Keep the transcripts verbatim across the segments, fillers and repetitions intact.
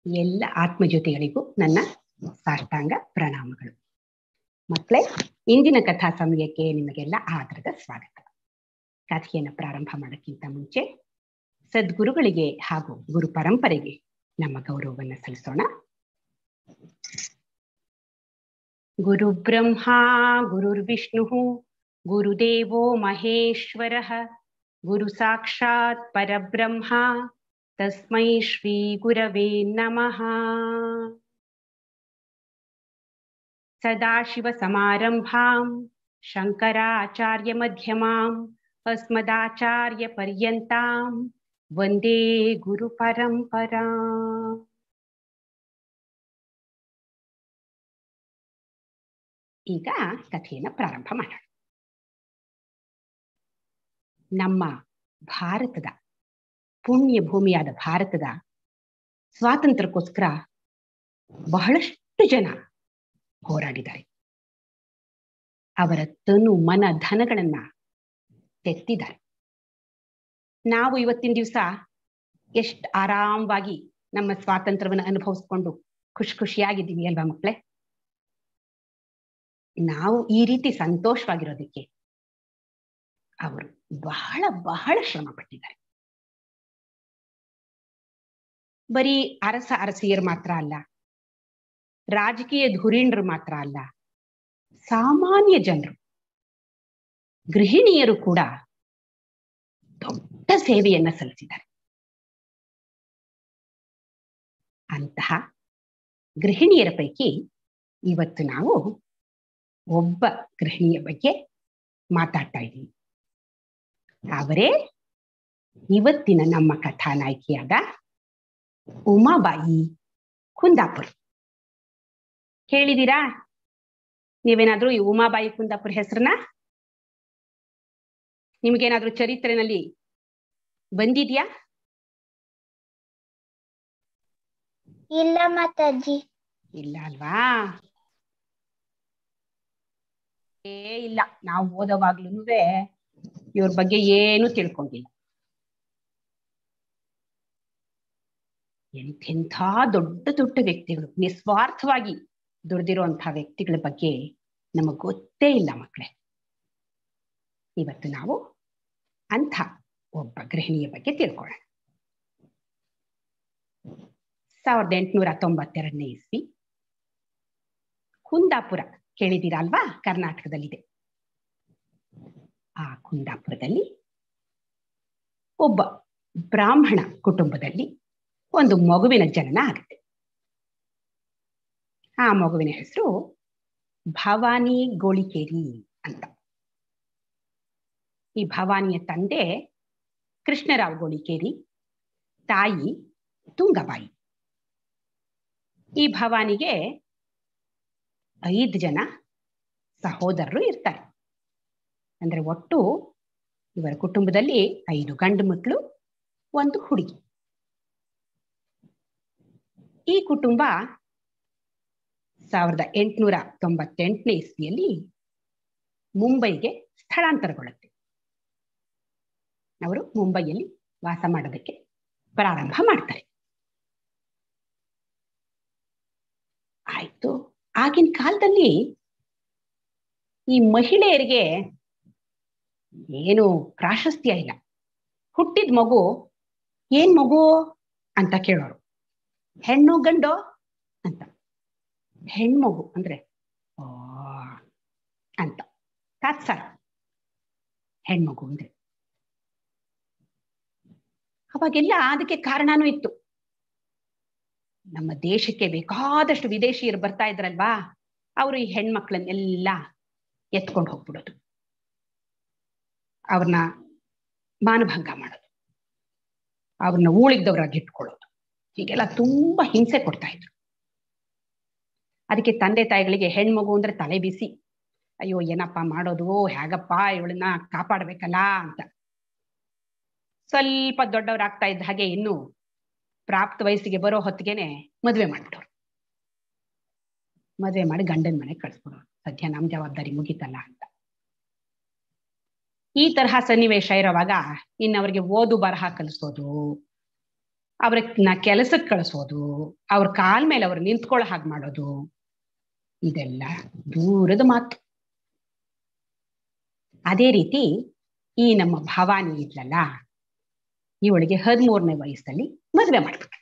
ಎಲ್ಲ ಆತ್ಮಜ್ಯೋತಿಗಳಿಗೂ ನನ್ನ ಸಾಷ್ಟಾಂಗ ಪ್ರಣಾಮಗಳು. ಮಕ್ಕಳೇ, ಇಂದಿನ ಕಥಾ ಸಮಯಕ್ಕೆ ನಿಮಗೆಲ್ಲ ಆದರದ ಸ್ವಾಗತ. ಕಥೆಯನ್ನು ಪ್ರಾರಂಭ ಮಾಡೋಕ್ಕಿಂತ ಮುಂಚೆ ಸದ್ಗುರುಗಳಿಗೆ ಹಾಗೂ ಗುರು ಪರಂಪರೆಗೆ ನಮ್ಮ ಗೌರವವನ್ನು ಸಲ್ಲಿಸೋಣ. ಗುರು ಬ್ರಹ್ಮ ಗುರುರ್ವಿಷ್ಣು ಗುರುದೇವೋ ಮಹೇಶ್ವರ ಗುರು ಸಾಕ್ಷಾತ್ ಪರಬ್ರಹ್ಮ ತಸ್ಮೈ ಶ್ರೀ ಗುರವೇ ನಮಃ. ಸದಾಶಿವ ಸಮಾರಂಭಾಂ ಶಂಕರಾಚಾರ್ಯ ಮಧ್ಯಮಾಂ ಅಸ್ಮದಾಚಾರ್ಯ ಪರ್ಯಂತಾಂ ವಂದೇ ಗುರು ಪರಂಪರಾ. ಈಗ ಕಥೆಯನ್ನು ಪ್ರಾರಂಭ ಮಾಡೋಣ. ನಮ್ಮ ಭಾರತದ ಪುಣ್ಯ ಭೂಮಿಯಾದ ಭಾರತದ ಸ್ವಾತಂತ್ರ್ಯಕ್ಕೋಸ್ಕರ ಬಹಳಷ್ಟು ಜನ ಹೋರಾಡಿದ್ದಾರೆ. ಅವರ ತನು ಮನ ಧನಗಳನ್ನ ತೆತ್ತಿದ್ದಾರೆ. ನಾವು ಇವತ್ತಿನ ದಿವಸ ಎಷ್ಟು ಆರಾಮವಾಗಿ ನಮ್ಮ ಸ್ವಾತಂತ್ರ್ಯವನ್ನು ಅನುಭವಿಸ್ಕೊಂಡು ಖುಷಿ ಖುಷಿಯಾಗಿದ್ದೀವಿ ಅಲ್ವಾ ಮಕ್ಕಳೇ? ನಾವು ಈ ರೀತಿ ಸಂತೋಷವಾಗಿರೋದಕ್ಕೆ ಅವರು ಬಹಳ ಬಹಳ ಶ್ರಮ ಪಟ್ಟಿದ್ದಾರೆ. ಬರೀ ಅರಸ ಅರಸಿಯರು ಮಾತ್ರ ಅಲ್ಲ, ರಾಜಕೀಯ ಧುರೀಣರು ಮಾತ್ರ ಅಲ್ಲ, ಸಾಮಾನ್ಯ ಜನರು, ಗೃಹಿಣಿಯರು ಕೂಡ ದೊಡ್ಡ ಸೇವೆಯನ್ನ ಸಲ್ಲಿಸಿದ್ದಾರೆ. ಅಂತಹ ಗೃಹಿಣಿಯರ ಪೈಕಿ ಇವತ್ತು ನಾವು ಒಬ್ಬ ಗೃಹಿಣಿಯ ಬಗ್ಗೆ ಮಾತಾಡ್ತಾ ಇದ್ದೀವಿ. ಅವರೇ ಇವತ್ತಿನ ನಮ್ಮ ಕಥಾನಾಯಕಿಯಾದ ಉಮಾಬಾಯಿ ಕುಂದಾಪುರ್. ಕೇಳಿದೀರಾ ನೀವೇನಾದ್ರೂ ಈ ಉಮಾಬಾಯಿ ಕುಂದಾಪುರ್ ಹೆಸರನ್ನ? ನಿಮ್ಗೇನಾದ್ರೂ ಚರಿತ್ರೆನಲ್ಲಿ ಬಂದಿದ್ಯಾ? ಇಲ್ಲ ಮಾತಾಜಿ. ಇಲ್ಲ ಅಲ್ವಾ? ಏ ಇಲ್ಲ, ನಾವು ಓದೋವಾಗ್ಲೂ ಇವ್ರ ಬಗ್ಗೆ ಏನು ತಿಳ್ಕೊಂಡಿಲ್ಲ. ಎಂಥೆಂಥ ದೊಡ್ಡ ದೊಡ್ಡ ವ್ಯಕ್ತಿಗಳು, ನಿಸ್ವಾರ್ಥವಾಗಿ ದುಡ್ದಿರುವಂತಹ ವ್ಯಕ್ತಿಗಳ ಬಗ್ಗೆ ನಮಗ್ ಗೊತ್ತೇ ಇಲ್ಲ ಮಕ್ಕಳೇ. ಇವತ್ತು ನಾವು ಅಂಥ ಒಬ್ಬ ಗೃಹಿಣಿಯ ಬಗ್ಗೆ ತಿಳ್ಕೊಳ್ಳೋಣ. ಸಾವಿರದ ಎಂಟುನೂರ ತೊಂಬತ್ತೆರಡನೇ ಇಸ್ವಿ ಕುಂದಾಪುರ ಕೇಳಿದ್ದೀರಾ ಅಲ್ವಾ? ಕರ್ನಾಟಕದಲ್ಲಿದೆ. ಆ ಕುಂದಾಪುರದಲ್ಲಿ ಒಬ್ಬ ಬ್ರಾಹ್ಮಣ ಕುಟುಂಬದಲ್ಲಿ ಒಂದು ಮಗುವಿನ ಜನನ ಆಗುತ್ತೆ. ಆ ಮಗುವಿನ ಹೆಸರು ಭವಾನಿ ಗೋಳಿಕೇರಿ ಅಂತ. ಈ ಭವಾನಿಯ ತಂದೆ ಕೃಷ್ಣರಾವ್ ಗೋಳಿಕೇರಿ, ತಾಯಿ ತುಂಗಬಾಯಿ. ಈ ಭವಾನಿಗೆ ಐದು ಜನ ಸಹೋದರರು ಇರ್ತಾರೆ. ಅಂದ್ರೆ ಒಟ್ಟು ಇವರ ಕುಟುಂಬದಲ್ಲಿ ಐದು ಗಂಡು ಮಕ್ಕಳು, ಒಂದು ಹುಡುಗಿ. ಈ ಕುಟುಂಬ ಸಾವಿರದ ಎಂಟುನೂರ ತೊಂಬತ್ತೆಂಟನೇ ಇಸ್ವಿಯಲ್ಲಿ ಮುಂಬೈಗೆ ಸ್ಥಳಾಂತರಗೊಳ್ಳುತ್ತೆ. ಅವರು ಮುಂಬೈಯಲ್ಲಿ ವಾಸ ಮಾಡೋದಕ್ಕೆ ಪ್ರಾರಂಭ ಮಾಡ್ತಾರೆ. ಆಯ್ತು, ಆಗಿನ ಕಾಲದಲ್ಲಿ ಈ ಮಹಿಳೆಯರಿಗೆ ಏನು ಪ್ರಾಶಸ್ತ್ಯ ಇಲ್ಲ. ಹುಟ್ಟಿದ ಮಗು ಏನ್ ಮಗು ಅಂತ ಕೇಳೋರು, ಹೆಣ್ಣು ಗಂಡು ಅಂತ. ಹೆಣ್ಮಗು ಅಂದ್ರೆ ಓ ಅಂತ ತಾತ್ಸಾರ, ಹೆಣ್ಮಗು ಅಂದ್ರೆ. ಅವಾಗೆಲ್ಲ ಅದಕ್ಕೆ ಕಾರಣನೂ ಇತ್ತು. ನಮ್ಮ ದೇಶಕ್ಕೆ ಬೇಕಾದಷ್ಟು ವಿದೇಶಿಯರು ಬರ್ತಾ ಇದ್ರಲ್ವಾ, ಅವರು ಈ ಹೆಣ್ಮಕ್ಳನ್ನೆಲ್ಲ ಎತ್ಕೊಂಡು ಹೋಗ್ಬಿಡೋದು, ಅವ್ರನ್ನ ಮಾನಭಂಗ ಮಾಡೋದು, ಅವ್ರನ್ನ ಊಳಿಗ್ದವ್ರಾಗಿ ಇಟ್ಕೊಳ್ಳೋದು, ಹೀಗೆಲ್ಲ ತುಂಬಾ ಹಿಂಸೆ ಕೊಡ್ತಾ ಇದ್ರು. ಅದಕ್ಕೆ ತಂದೆ ತಾಯಿಗಳಿಗೆ ಹೆಣ್ಮಗು ಅಂದ್ರೆ ತಲೆ ಬಿಸಿ. ಅಯ್ಯೋ ಏನಪ್ಪಾ ಮಾಡೋದು, ಹೇಗಪ್ಪ ಇವಳನ್ನ ಕಾಪಾಡ್ಬೇಕಲ್ಲ ಅಂತ. ಸ್ವಲ್ಪ ದೊಡ್ಡವರಾಗ್ತಾ ಇದ್ದ ಹಾಗೆ ಇನ್ನು ಪ್ರಾಪ್ತ ವಯಸ್ಸಿಗೆ ಬರೋ ಹೊತ್ತಿಗೆನೆ ಮದ್ವೆ ಮಾಡ್ಬಿಟ್ಟವ್ರು. ಮದ್ವೆ ಮಾಡಿ ಗಂಡನ ಮನೆಗೆ ಕಳಿಸ್ಬಿಡೋರು. ಸದ್ಯ ನಮ್ ಜವಾಬ್ದಾರಿ ಮುಗೀತಲ್ಲ ಅಂತ. ಈ ತರಹ ಸನ್ನಿವೇಶ ಇರೋವಾಗ ಇನ್ನು ಅವ್ರಿಗೆ ಓದು ಬರಹ ಕಲಿಸೋದು, ಅವ್ರನ್ನ ಕೆಲಸಕ್ಕೆ ಕಳಿಸೋದು, ಅವ್ರ ಕಾಲ್ ಮೇಲೆ ಅವ್ರು ನಿಂತ್ಕೊಳ್ಳೋ ಹಾಗೆ ಮಾಡೋದು, ಇದೆಲ್ಲ ದೂರದ ಮಾತು. ಅದೇ ರೀತಿ ಈ ನಮ್ಮ ಭವಾನಿ ಇದ್ಲಲ್ಲ, ಇವಳಿಗೆ ಹದಿಮೂರನೇ ವಯಸ್ಸಲ್ಲಿ ಮದುವೆ ಮಾಡ್ಬೇಕು.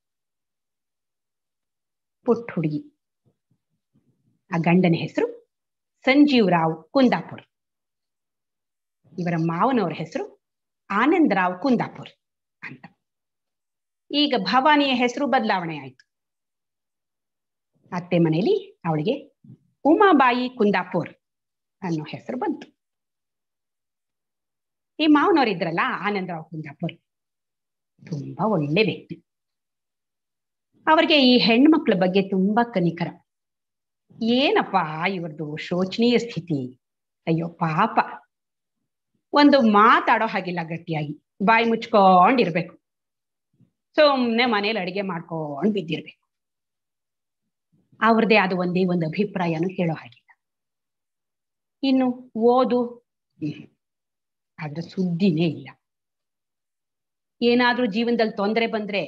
ಪುಟ್ಟ ಹುಡುಗಿ. ಆ ಗಂಡನ ಹೆಸರು ಸಂಜೀವ್ ರಾವ್ ಕುಂದಾಪುರ್. ಇವರ ಮಾವನವರ ಹೆಸರು ಆನಂದ್ ರಾವ್ ಕುಂದಾಪುರ್ ಅಂತ. ಈಗ ಭವಾನಿಯ ಹೆಸರು ಬದಲಾವಣೆ ಆಯ್ತು. ಅತ್ತೆ ಮನೆಯಲ್ಲಿ ಅವಳಿಗೆ ಉಮಾಬಾಯಿ ಕುಂದಾಪುರ್ ಅನ್ನೋ ಹೆಸರು ಬಂತು. ಈ ಮಾವನವರಿದ್ರಲ್ಲ ಆನಂದ್ ರಾವ್ ಕುಂದಾಪುರ್, ತುಂಬಾ ಒಳ್ಳೆ ವ್ಯಕ್ತಿ. ಅವರಿಗೆ ಈ ಹೆಣ್ಮಕ್ಳ ಬಗ್ಗೆ ತುಂಬಾ ಕನಿಕರ. ಏನಪ್ಪಾ ಇವ್ರದ್ದು ಶೋಚನೀಯ ಸ್ಥಿತಿ, ಅಯ್ಯೋ ಪಾಪ, ಒಂದು ಮಾತಾಡೋ ಹಾಗಿಲ್ಲ, ಗಟ್ಟಿಯಾಗಿ ಬಾಯಿ ಮುಚ್ಕೊಂಡಿರ್ಬೇಕು, ಸುಮ್ನೆ ಮನೇಲಿ ಅಡಿಗೆ ಮಾಡ್ಕೊಂಡು ಬಿದ್ದಿರ್ಬೇಕು. ಅವ್ರದೇ ಆದ ಒಂದೇ ಒಂದು ಅಭಿಪ್ರಾಯನೂ ಹೇಳೋ ಹಾಗಿಲ್ಲ. ಇನ್ನು ಓದು, ಅದ್ರ ಸುದ್ದಿನೇ ಇಲ್ಲ. ಏನಾದ್ರೂ ಜೀವನದಲ್ಲಿ ತೊಂದರೆ ಬಂದ್ರೆ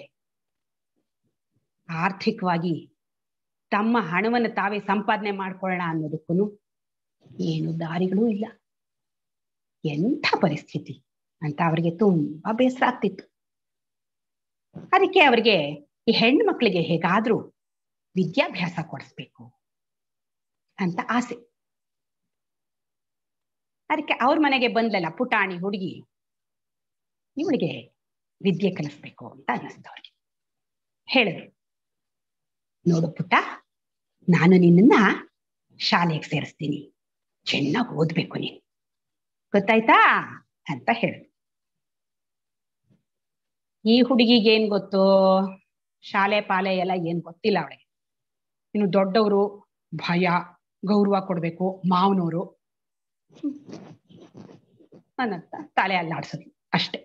ಆರ್ಥಿಕವಾಗಿ ತಮ್ಮ ಹಣವನ್ನು ತಾವೇ ಸಂಪಾದನೆ ಮಾಡ್ಕೊಳ್ಳೋಣ ಅನ್ನೋದಕ್ಕೂ ಏನು ದಾರಿಗಳೂ ಇಲ್ಲ. ಎಂಥ ಪರಿಸ್ಥಿತಿ ಅಂತ ಅವರಿಗೆ ತುಂಬಾ ಬೇಸರ ಆಗ್ತಿತ್ತು. ಅದಕ್ಕೆ ಅವರಿಗೆ ಈ ಹೆಣ್ಣು ಮಕ್ಕಳಿಗೆ ಹೇಗಾದ್ರೂ ವಿದ್ಯಾಭ್ಯಾಸ ಕೊಡಿಸ್ಬೇಕು ಅಂತ ಆಸೆ. ಅದಕ್ಕೆ ಅವ್ರ ಮನೆಗೆ ಬಂದ್ಲಲ್ಲ ಪುಟಾಣಿ ಹುಡುಗಿ, ಇವಳಿಗೆ ವಿದ್ಯೆ ಕಲಿಸ್ಬೇಕು ಅಂತ ಅನ್ನಿಸ್ತು ಅವ್ರಿಗೆ. ಹೇಳಿದ್ರು, ನೋಡು ಪುಟ್ಟ, ನಾನು ನಿನ್ನನ್ನ ಶಾಲೆಗೆ ಸೇರಿಸ್ತೀನಿ, ಚೆನ್ನಾಗಿ ಓದ್ಬೇಕು ನೀನು, ಗೊತ್ತಾಯ್ತಾ ಅಂತ ಹೇಳಿದ್ರು. ಈ ಹುಡುಗಿಗೆ ಏನ್ ಗೊತ್ತು, ಶಾಲೆ ಪಾಲೆ ಎಲ್ಲ ಏನ್ ಗೊತ್ತಿಲ್ಲ ಅವಳಿಗೆ. ಇನ್ನು ದೊಡ್ಡವರು, ಭಯ, ಗೌರವ ಕೊಡ್ಬೇಕು, ಮಾವನವರು ಅನ್ನಂತ ತಲೆ ಅಲ್ಲಾಡ್ಸೋದು ಅಷ್ಟೆ.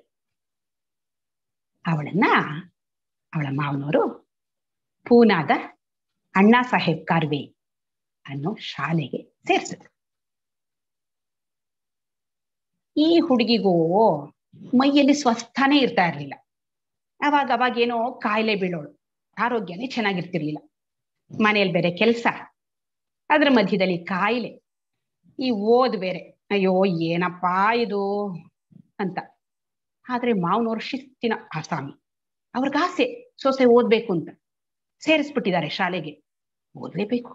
ಅವಳನ್ನ ಅವಳ ಮಾವನವರು ಪೂನಾದ ಅಣ್ಣಾ ಸಾಹೇಬ್ ಕಾರ್ವೆ ಅನ್ನೋ ಶಾಲೆಗೆ ಸೇರಿಸಿದ್ರು. ಈ ಹುಡುಗಿಗೂ ಮೈಯಲ್ಲಿ ಸ್ವಸ್ಥನೇ ಇರ್ತಾ ಇರ್ಲಿಲ್ಲ. ಅವಾಗ ಅವಾಗೇನೋ ಕಾಯಿಲೆ ಬೀಳೋಳು, ಆರೋಗ್ಯನೇ ಚೆನ್ನಾಗಿರ್ತಿರ್ಲಿಲ್ಲ. ಮನೇಲಿ ಬೇರೆ ಕೆಲಸ, ಅದ್ರ ಮಧ್ಯದಲ್ಲಿ ಕಾಯಿಲೆ, ಈ ಓದ್ ಬೇರೆ, ಅಯ್ಯೋ ಏನಪ್ಪಾ ಇದು ಅಂತ. ಆದ್ರೆ ಮಾವನವ್ರ ಶಿಸ್ತಿನ ಆಸಾಮಿ, ಅವ್ರಿಗಾಸೆ ಸೊಸೆ ಓದ್ಬೇಕು ಅಂತ ಸೇರಿಸ್ಬಿಟ್ಟಿದ್ದಾರೆ ಶಾಲೆಗೆ, ಓದ್ಲೇಬೇಕು.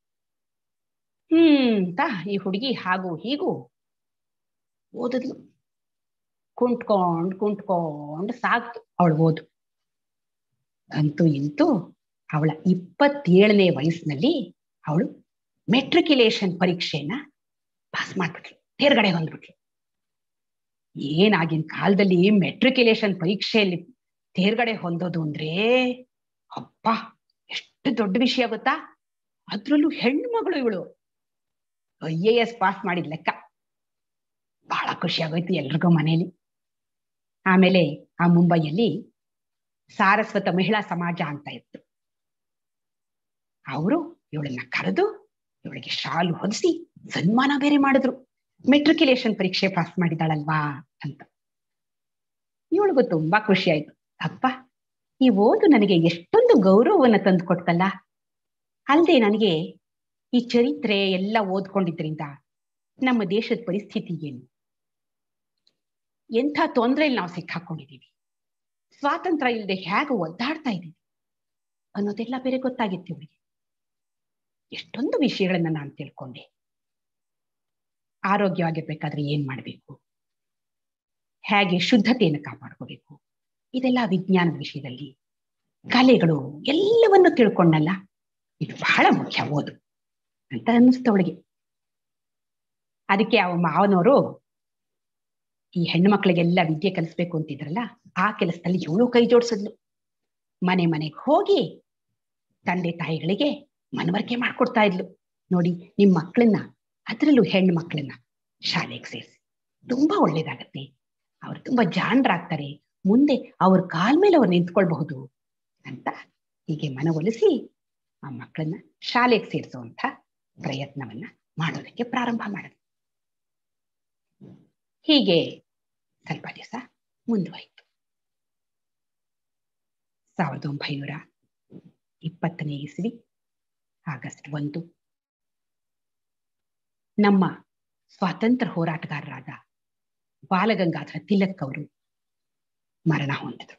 ಹ್ಮ್ ಅಂತ ಈ ಹುಡುಗಿ ಹಾಗೂ ಹೀಗೂ ಓದಿದ್ಲು. ಕುಂಟ್ಕೊಂಡ್ ಕುಂಟ್ಕೊಂಡ್ ಸಾಕ್ತು ಅವಳು ಓದು. ಅಂತೂ ಇಂತೂ ಅವಳ ಇಪ್ಪತ್ತೇಳನೇ ವಯಸ್ಸಿನಲ್ಲಿ ಅವಳು ಮೆಟ್ರಿಕ್ಯುಲೇಷನ್ ಪರೀಕ್ಷೆನ ಪಾಸ್ ಮಾಡ್ಬಿಟ್ಲು, ತೇರ್ಗಡೆ ಹೊಂದ್ಬಿಟ್ಲು. ಏನಾಗಿನ ಕಾಲದಲ್ಲಿ ಮೆಟ್ರಿಕ್ಯುಲೇಷನ್ ಪರೀಕ್ಷೆಯಲ್ಲಿ ತೇರ್ಗಡೆ ಹೊಂದೋದು ಅಂದ್ರೆ ಅಪ್ಪ ಎಷ್ಟು ದೊಡ್ಡ ವಿಷಯ ಗೊತ್ತಾ. ಅದ್ರಲ್ಲೂ ಹೆಣ್ಣು ಮಗಳು ಇವಳು, ಐ ಎ ಎಸ್ ಪಾಸ್ ಮಾಡಿದ ಲೆಕ್ಕ. ಬಹಳ ಖುಷಿ ಆಗೋಯ್ತು ಎಲ್ರಿಗೂ ಮನೇಲಿ. ಆಮೇಲೆ ಆ ಮುಂಬೈಯಲ್ಲಿ ಸಾರಸ್ವತ ಮಹಿಳಾ ಸಮಾಜ ಅಂತ ಇತ್ತು. ಅವರು ಇವಳನ್ನ ಕರೆದು ಇವಳಿಗೆ ಶಾಲು ಹೊದಿಸಿ ಸನ್ಮಾನ ಬೇರೆ ಮಾಡಿದ್ರು, ಮೆಟ್ರಿಕ್ಯುಲೇಷನ್ ಪರೀಕ್ಷೆ ಪಾಸ್ ಮಾಡಿದಾಳಲ್ವಾ ಅಂತ. ಇವಳಿಗೂ ತುಂಬಾ ಖುಷಿ ಆಯ್ತು. ಅಪ್ಪ, ಈ ಓದು ನನಗೆ ಎಷ್ಟೊಂದು ಗೌರವವನ್ನು ತಂದು ಕೊಡ್ತಲ್ಲ, ಅಲ್ಲದೆ ನನಗೆ ಈ ಚರಿತ್ರೆ ಎಲ್ಲ ಓದ್ಕೊಂಡಿದ್ರಿಂದ ನಮ್ಮ ದೇಶದ ಪರಿಸ್ಥಿತಿ ಏನು, ಎಂಥ ತೊಂದರೆಯಲ್ಲಿ ನಾವು ಸಿಕ್ಕಾಕೊಂಡಿದ್ದೀವಿ, ಸ್ವಾತಂತ್ರ್ಯ ಇಲ್ಲದೆ ಹೇಗೆ ಒದ್ದಾಡ್ತಾ ಇದ್ದೀವಿ ಅನ್ನೋದೆಲ್ಲ ಬೇರೆ ಗೊತ್ತಾಗಿತ್ತು ಇವಳಿಗೆ. ಎಷ್ಟೊಂದು ವಿಷಯಗಳನ್ನ ನಾನು ತಿಳ್ಕೊಂಡೆ. ಆರೋಗ್ಯವಾಗಿರ್ಬೇಕಾದ್ರೆ ಏನ್ ಮಾಡ್ಬೇಕು, ಹೇಗೆ ಶುದ್ಧತೆಯನ್ನು ಕಾಪಾಡ್ಕೋಬೇಕು, ಇದೆಲ್ಲ ವಿಜ್ಞಾನದ ವಿಷಯದಲ್ಲಿ, ಕಲೆಗಳು ಎಲ್ಲವನ್ನು ತಿಳ್ಕೊಂಡಲ್ಲ, ಇದು ಬಹಳ ಮುಖ್ಯ ಓದು ಅಂತ ಅನ್ನಿಸ್ತು ಅವಳಿಗೆ. ಅದಕ್ಕೆ ಅವ ಮಾವನವರು ಈ ಹೆಣ್ಣು ಮಕ್ಕಳಿಗೆಲ್ಲ ವಿದ್ಯೆ ಕಲಿಸ್ಬೇಕು ಅಂತಿದ್ರಲ್ಲ, ಆ ಕೆಲಸದಲ್ಲಿ ಇವಳು ಕೈ ಜೋಡಿಸಿದ್ಲು. ಮನೆ ಮನೆಗೆ ಹೋಗಿ ತಂದೆ ತಾಯಿಗಳಿಗೆ ಮನವರಿಕೆ ಮಾಡ್ಕೊಡ್ತಾ ಇದ್ಲು. ನೋಡಿ, ನಿಮ್ಮ ಮಕ್ಕಳನ್ನ, ಅದರಲ್ಲೂ ಹೆಣ್ಣು ಮಕ್ಕಳನ್ನ ಶಾಲೆಗೆ ಸೇರಿಸಿ, ತುಂಬಾ ಒಳ್ಳೇದಾಗತ್ತೆ, ಅವ್ರು ತುಂಬಾ ಜಾಣರಾಗ್ತಾರೆ, ಮುಂದೆ ಅವ್ರ ಕಾಲ್ ಮೇಲೆ ಅವ್ರು ನಿಂತ್ಕೊಳ್ಬಹುದು ಅಂತ ಹೀಗೆ ಮನವೊಲಿಸಿ ಆ ಮಕ್ಕಳನ್ನ ಶಾಲೆಗೆ ಸೇರಿಸುವಂತ ಪ್ರಯತ್ನವನ್ನ ಮಾಡೋದಕ್ಕೆ ಪ್ರಾರಂಭ ಮಾಡಿದ್ರು. ಹೀಗೆ ಸ್ವಲ್ಪ ದಿವಸ ಮುಂದುವರಿತು. ಸಾವಿರದ ಒಂಬೈನೂರ ಇಪ್ಪತ್ತನೇ ಇಸ್ವಿ ಆಗಸ್ಟ್ ಒಂದು ನಮ್ಮ ಸ್ವಾತಂತ್ರ್ಯ ಹೋರಾಟಗಾರರಾದ ಬಾಲಗಂಗಾಧರ ತಿಲಕ್ ಅವರು ಮರಣ ಹೊಂದಿದರು.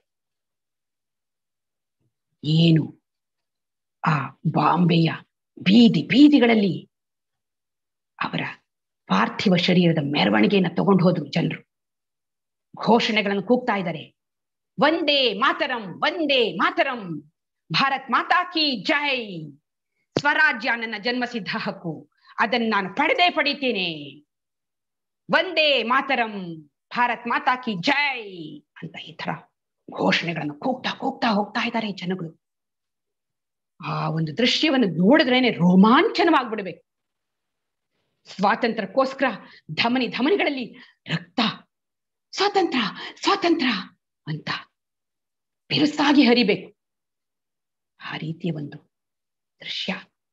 ಏನು ಆ ಬಾಂಬೆಯ ಬೀದಿ ಬೀದಿಗಳಲ್ಲಿ ಅವರ ಪಾರ್ಥಿವ ಶರೀರದ ಮೆರವಣಿಗೆಯನ್ನು ತಗೊಂಡು ಹೋದ್ರು. ಜನರು ಘೋಷಣೆಗಳನ್ನು ಕೂಗ್ತಾ ಇದ್ದಾರೆ. ವಂದೇ ಮಾತರಂ, ವಂದೇ ಮಾತರಂ, ಭಾರತ್ ಮಾತಾ ಕಿ ಜೈ, ಸ್ವರಾಜ್ಯ ನನ್ನ ಜನ್ಮಸಿದ್ಧ ಹಕ್ಕು, ಅದನ್ನು ನಾನು ಪಡೆದೇ ಪಡಿತೇನೆ, ವಂದೇ ಮಾತರಂ, ಭಾರತ್ ಮಾತಾ ಕಿ ಜೈ ಅಂತ ಈ ತರ ಘೋಷಣೆಗಳನ್ನು ಕೂಗ್ತಾ ಕೂಗ್ತಾ ಹೋಗ್ತಾ ಇದ್ದಾರೆ ಜನಗಳು. ಆ ಒಂದು ದೃಶ್ಯವನ್ನು ನೋಡಿದ್ರೇನೆ ರೋಮಾಂಚನವಾಗ್ಬಿಡ್ಬೇಕು. ಸ್ವಾತಂತ್ರ್ಯಕ್ಕೋಸ್ಕರ ಧಮನಿ ಧಮನಿಗಳಲ್ಲಿ ರಕ್ತ, ಸ್ವಾತಂತ್ರ್ಯ ಸ್ವಾತಂತ್ರ್ಯ ಅಂತ ಬಿರುಸಾಗಿ ಹರಿಬೇಕು. ಆ ರೀತಿಯ ಒಂದು ದೃಶ್ಯ.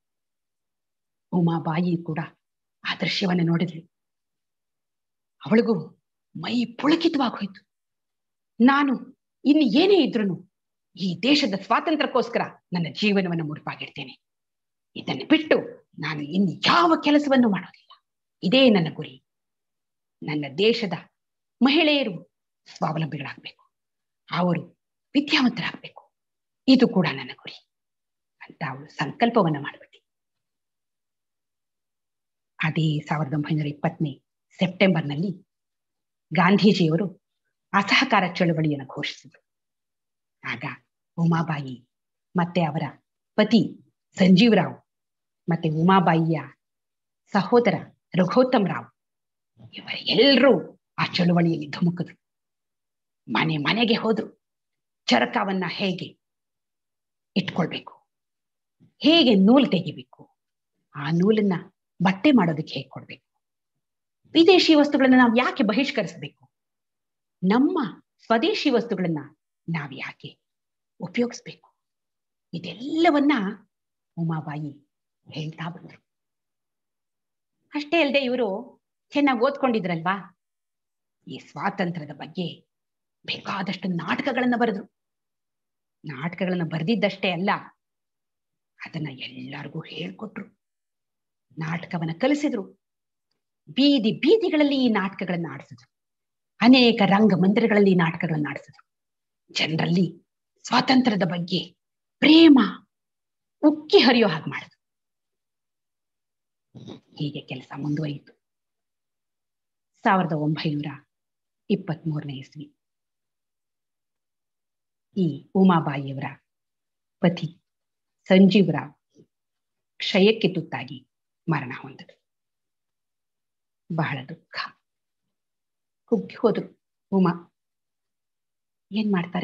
ಉಮಾಬಾಯಿ ಕೂಡ ಆ ದೃಶ್ಯವನ್ನು ನೋಡಿದ್ಳು. ಅವಳಿಗೂ ಮೈ ಪುಳಕಿತವಾಗಿ ಹೋಯ್ತು. ನಾನು ಇನ್ನು ಏನೇ ಇದ್ರು ಈ ದೇಶದ ಸ್ವಾತಂತ್ರ್ಯಕ್ಕೋಸ್ಕರ ನನ್ನ ಜೀವನವನ್ನು ಮುಡುಪಾಗಿಡ್ತೇನೆ. ಇದನ್ನು ಬಿಟ್ಟು ನಾನು ಇನ್ನು ಯಾವ ಕೆಲಸವನ್ನು ಮಾಡೋದಿಲ್ಲ. ಇದೇ ನನ್ನ ಗುರಿ. ನನ್ನ ದೇಶದ ಮಹಿಳೆಯರು ಸ್ವಾವಲಂಬಿಗಳಾಗಬೇಕು, ಅವರು ವಿದ್ಯಾವಂತರಾಗಬೇಕು, ಇದು ಕೂಡ ನನ್ನ ಗುರಿ ಅಂತ ಅವಳು ಸಂಕಲ್ಪವನ್ನ ಮಾಡಿಬಿಟ್ಟು ಅದೇ ಸಾವಿರದ ಒಂಬೈನೂರ ಇಪ್ಪತ್ತನೇ ಸೆಪ್ಟೆಂಬರ್ನಲ್ಲಿ ಗಾಂಧೀಜಿಯವರು ಅಸಹಕಾರ ಚಳವಳಿಯನ್ನು ಘೋಷಿಸಿದರು. ಆಗ ಉಮಾಬಾಯಿ ಮತ್ತೆ ಅವರ ಪತಿ ಸಂಜೀವರಾವ್ ಮತ್ತೆ ಉಮಾಬಾಯಿಯ ಸಹೋದರ ರಘೋತ್ತಮ್ ರಾವ್ ಇವರ ಎಲ್ಲರೂ ಆ ಚಳವಳಿಯಲ್ಲಿ ಧುಮುಕಿದ್ರು. ಮನೆ ಮನೆಗೆ ಹೋದ್ರು. ಚರಕವನ್ನ ಹೇಗೆ ಇಟ್ಕೊಳ್ಬೇಕು, ಹೇಗೆ ನೂಲು ತೆಗಿಬೇಕು, ಆ ನೂಲನ್ನ ಬಟ್ಟೆ ಮಾಡೋದಕ್ಕೆ ಹೇಗೆ ಕೊಡ್ಬೇಕು, ವಿದೇಶಿ ವಸ್ತುಗಳನ್ನ ನಾವು ಯಾಕೆ ಬಹಿಷ್ಕರಿಸಬೇಕು, ನಮ್ಮ ಸ್ವದೇಶಿ ವಸ್ತುಗಳನ್ನ ನಾವು ಯಾಕೆ ಉಪಯೋಗಿಸ್ಬೇಕು, ಇದೆಲ್ಲವನ್ನ ಉಮಾಬಾಯಿ ಹೇಳ್ತಾ ಬಂದ್ರು. ಅಷ್ಟೇ ಅಲ್ಲದೆ ಇವರು ಚೆನ್ನಾಗಿ ಓದ್ಕೊಂಡಿದ್ರಲ್ವಾ, ಈ ಸ್ವಾತಂತ್ರ್ಯದ ಬಗ್ಗೆ ಬೇಕಾದಷ್ಟು ನಾಟಕಗಳನ್ನ ಬರೆದ್ರು. ನಾಟಕಗಳನ್ನ ಬರೆದಿದ್ದಷ್ಟೇ ಅಲ್ಲ, ಅದನ್ನ ಎಲ್ಲರಿಗೂ ಹೇಳ್ಕೊಟ್ರು, ನಾಟಕವನ್ನ ಕಲಿಸಿದ್ರು. ಬೀದಿ ಬೀದಿಗಳಲ್ಲಿ ಈ ನಾಟಕಗಳನ್ನ ಆಡಿಸಿದ್ರು. ಅನೇಕ ರಂಗ ಮಂದಿರಗಳಲ್ಲಿ ನಾಟಕಗಳನ್ನ ಆಡಿಸಿದ್ರು. ಜನರಲ್ಲಿ ಸ್ವಾತಂತ್ರ್ಯದ ಬಗ್ಗೆ ಪ್ರೇಮ ಉಕ್ಕಿ ಹರಿಯೋ ಹಾಗೆ ಮಾಡಿದ್ರು. ಹೀಗೆ ಕೆಲಸ ಮುಂದುವರಿಯಿತು. ಸಾವಿರದ ಒಂಬೈನೂರ ಇಪ್ಪತ್ತ್ ಮೂರನೇ ಇಸ್ವಿ ಈ ಉಮಾಬಾಯಿಯವರ ಪತಿ ಸಂಜೀವರಾವ್ ಕ್ಷಯಕ್ಕೆ ತುತ್ತಾಗಿ ಮರಣ ಹೊಂದರು. ಬಹಳ ದುಃಖ. ಕುಗ್ಗಿ ಹೋದ್ರು ಉಮಾ. ಏನ್ ಮಾಡ್ತಾರೆ,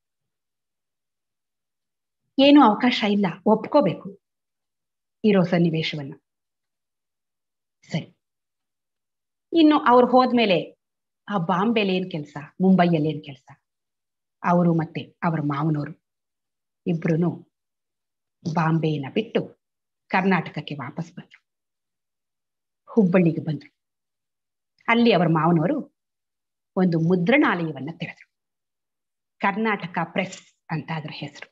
ಏನು ಅವಕಾಶ ಇಲ್ಲ, ಒಪ್ಕೋಬೇಕು ಇರೋ ಸನ್ನಿವೇಶವನ್ನ. ಸರಿ, ಇನ್ನು ಅವ್ರು ಹೋದ್ಮೇಲೆ ಆ ಬಾಂಬೆಲಿ ಏನ್ ಕೆಲಸ, ಮುಂಬೈಯಲ್ಲಿ ಏನ್ ಕೆಲಸ, ಅವರು ಮತ್ತೆ ಅವರ ಮಾವನವರು ಇಬ್ರು ಬಾಂಬೆಯನ್ನ ಬಿಟ್ಟು ಕರ್ನಾಟಕಕ್ಕೆ ವಾಪಸ್ ಬಂದ್ರು. ಹುಬ್ಬಳ್ಳಿಗೆ ಬಂದ್ರು. ಅಲ್ಲಿ ಅವರ ಮಾವನವರು ಒಂದು ಮುದ್ರಣಾಲಯವನ್ನ ತೆರೆದ್ರು. ಕರ್ನಾಟಕ ಪ್ರೆಸ್ ಅಂತ ಅದರ ಹೆಸರು.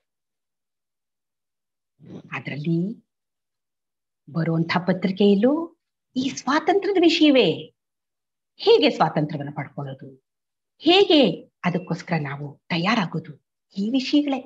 ಅದರಲ್ಲಿ ಬರುವಂಥ ಪತ್ರಿಕೆಯಲ್ಲೂ ಈ ಸ್ವಾತಂತ್ರ್ಯದ ವಿಷಯವೇ, ಹೇಗೆ ಸ್ವಾತಂತ್ರ್ಯವನ್ನು ಪಡ್ಕೊಳ್ಳೋದು, ಹೇಗೆ ಅದಕ್ಕೋಸ್ಕರ ನಾವು ತಯಾರಾಗೋದು, ಈ ವಿಷಯಗಳೇ.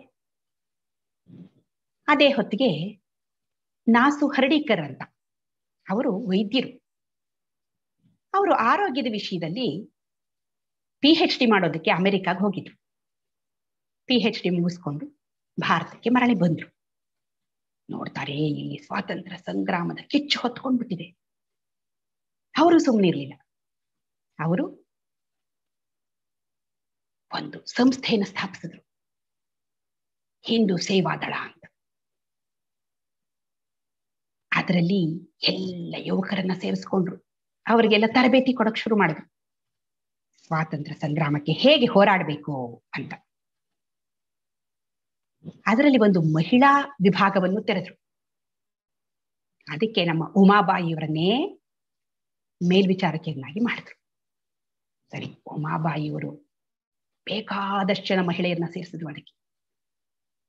ಅದೇ ಹೊತ್ತಿಗೆ ನಾಸು ಹರ್ಡಿಕರ್ ಅಂತ ಅವರು ವೈದ್ಯರು. ಅವರು ಆರೋಗ್ಯದ ವಿಷಯದಲ್ಲಿ ಪಿ ಹೆಚ್ ಡಿ ಮಾಡೋದಕ್ಕೆ ಅಮೆರಿಕಾಗೆ ಹೋಗಿದ್ರು. ಪಿ ಹೆಚ್ ಡಿ ಮುಗಿಸ್ಕೊಂಡು ಭಾರತಕ್ಕೆ ಮರಳಿ ಬಂದ್ರು. ನೋಡ್ತಾರೆ, ಇಲ್ಲಿ ಸ್ವಾತಂತ್ರ್ಯ ಸಂಗ್ರಾಮದ ಕಿಚ್ಚು ಹೊತ್ಕೊಂಡ್ಬಿಟ್ಟಿದೆ. ಅವರು ಸುಮ್ಮನಿರ್ಲಿಲ್ಲ. ಅವರು ಒಂದು ಸಂಸ್ಥೆಯನ್ನು ಸ್ಥಾಪಿಸಿದ್ರು, ಹಿಂದೂ ಸೇವಾದಳ ಅಂತ. ಅದರಲ್ಲಿ ಎಲ್ಲ ಯುವಕರನ್ನ ಸೇರಿಸ್ಕೊಂಡ್ರು. ಅವರಿಗೆಲ್ಲ ತರಬೇತಿ ಕೊಡಕ್ ಶುರು ಮಾಡಿದ್ರು, ಸ್ವಾತಂತ್ರ್ಯ ಸಂಗ್ರಾಮಕ್ಕೆ ಹೇಗೆ ಹೋರಾಡಬೇಕು ಅಂತ. ಅದರಲ್ಲಿ ಒಂದು ಮಹಿಳಾ ವಿಭಾಗವನ್ನು ತೆರೆದ್ರು. ಅದಕ್ಕೆ ನಮ್ಮ ಉಮಾಬಾಯಿಯವರನ್ನೇ ಮೇಲ್ವಿಚಾರಕಿಯನ್ನಾಗಿ ಮಾಡಿದ್ರು. ಸರಿ, ಉಮಾಬಾಯಿಯವರು ಬೇಕಾದಷ್ಟು ಜನ ಮಹಿಳೆಯರನ್ನ ಸೇರಿಸಿದ್ರು ಅದಕ್ಕೆ.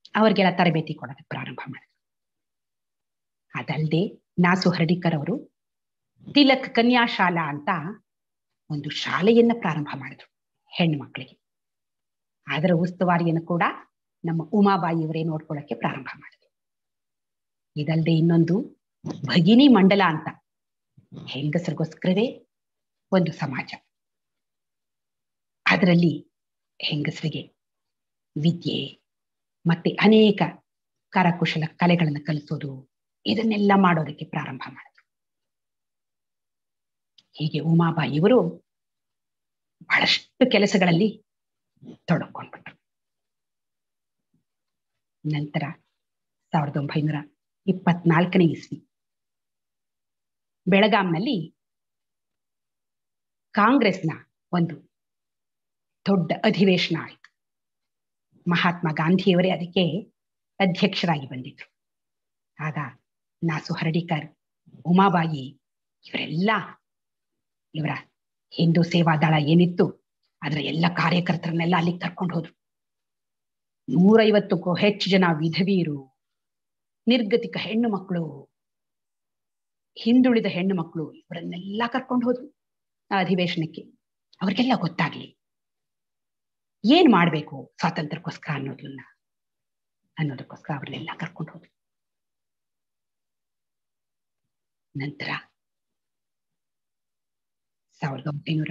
ಅವ್ರಿಗೆಲ್ಲ ತರಬೇತಿ ಕೊಡೋದಕ್ಕೆ ಪ್ರಾರಂಭ ಮಾಡಿದ್ರು. ಅದಲ್ಲದೆ ನಾಸು ಹರ್ಡಿಕರ್ ಅವರು ತಿಲಕ್ ಕನ್ಯಾ ಶಾಲಾ ಅಂತ ಒಂದು ಶಾಲೆಯನ್ನ ಪ್ರಾರಂಭ ಮಾಡಿದ್ರು ಹೆಣ್ಣು ಮಕ್ಕಳಿಗೆ. ಅದರ ಉಸ್ತುವಾರಿಯನ್ನು ಕೂಡ ನಮ್ಮ ಉಮಾಬಾಯಿ ಅವರೇ ನೋಡ್ಕೊಳ್ಳೋಕೆ ಪ್ರಾರಂಭ ಮಾಡಿದ್ರು. ಇದಲ್ಲದೆ ಇನ್ನೊಂದು ಭಗಿನಿ ಮಂಡಲ ಅಂತ ಹೆಂಗಸರಿಗೋಸ್ಕರವೇ ಒಂದು ಸಮಾಜ. ಅದರಲ್ಲಿ ಹೆಂಗಸರಿಗೆ ವಿದ್ಯೆ ಮತ್ತೆ ಅನೇಕ ಕರಕುಶಲ ಕಲೆಗಳನ್ನು ಕಲಿಸೋದು, ಇದನ್ನೆಲ್ಲ ಮಾಡೋದಕ್ಕೆ ಪ್ರಾರಂಭ ಮಾಡಿದ್ರು. ಹೀಗೆ ಉಮಾಬಾಯಿ ಇವರು ಬಹಳಷ್ಟು ಕೆಲಸಗಳಲ್ಲಿ ತೊಡಕೊಂಡ್ಬಿಟ್ರು. ನಂತರ ಸಾವಿರದ ಒಂಬೈನೂರ ಇಪ್ಪತ್ನಾಲ್ಕನೇ ಇಸ್ವಿ ಬೆಳಗಾಂನಲ್ಲಿ ಕಾಂಗ್ರೆಸ್ನ ಒಂದು ದೊಡ್ಡ ಅಧಿವೇಶನ ಆಯಿತು. ಮಹಾತ್ಮ ಗಾಂಧಿಯವರೇ ಅದಕ್ಕೆ ಅಧ್ಯಕ್ಷರಾಗಿ ಬಂದಿದ್ರು. ಆಗ ನಾಸು ಹರ್ಡಿಕರ್, ಉಮಾಬಾಯಿ ಇವರೆಲ್ಲ ಇವರ ಹಿಂದೂ ಸೇವಾ ದಳ ಏನಿತ್ತು ಅದರ ಎಲ್ಲ ಕಾರ್ಯಕರ್ತರನ್ನೆಲ್ಲ ಅಲ್ಲಿಗೆ ಕರ್ಕೊಂಡು ಹೋದ್ರು. ನೂರೈವತ್ತಕ್ಕೂ ಹೆಚ್ಚು ಜನ ವಿಧವಿಯರು, ನಿರ್ಗತಿಕ ಹೆಣ್ಣು ಮಕ್ಕಳು, ಹಿಂದುಳಿದ ಹೆಣ್ಣು ಮಕ್ಕಳು ಇವರನ್ನೆಲ್ಲ ಕರ್ಕೊಂಡು ಹೋದ್ರು ಆ ಅಧಿವೇಶನಕ್ಕೆ. ಅವ್ರಿಗೆಲ್ಲ ಗೊತ್ತಾಗ್ಲಿ ಏನ್ ಮಾಡ್ಬೇಕು ಸ್ವಾತಂತ್ರ್ಯಕ್ಕೋಸ್ಕರ ಅನ್ನೋದನ್ನ ಅನ್ನೋದಕ್ಕೋಸ್ಕರ ಅವ್ರನ್ನೆಲ್ಲ ಕರ್ಕೊಂಡು ಹೋದ್ರು. ನಂತರ ಸಾವಿರದ ಒಂಬೈನೂರ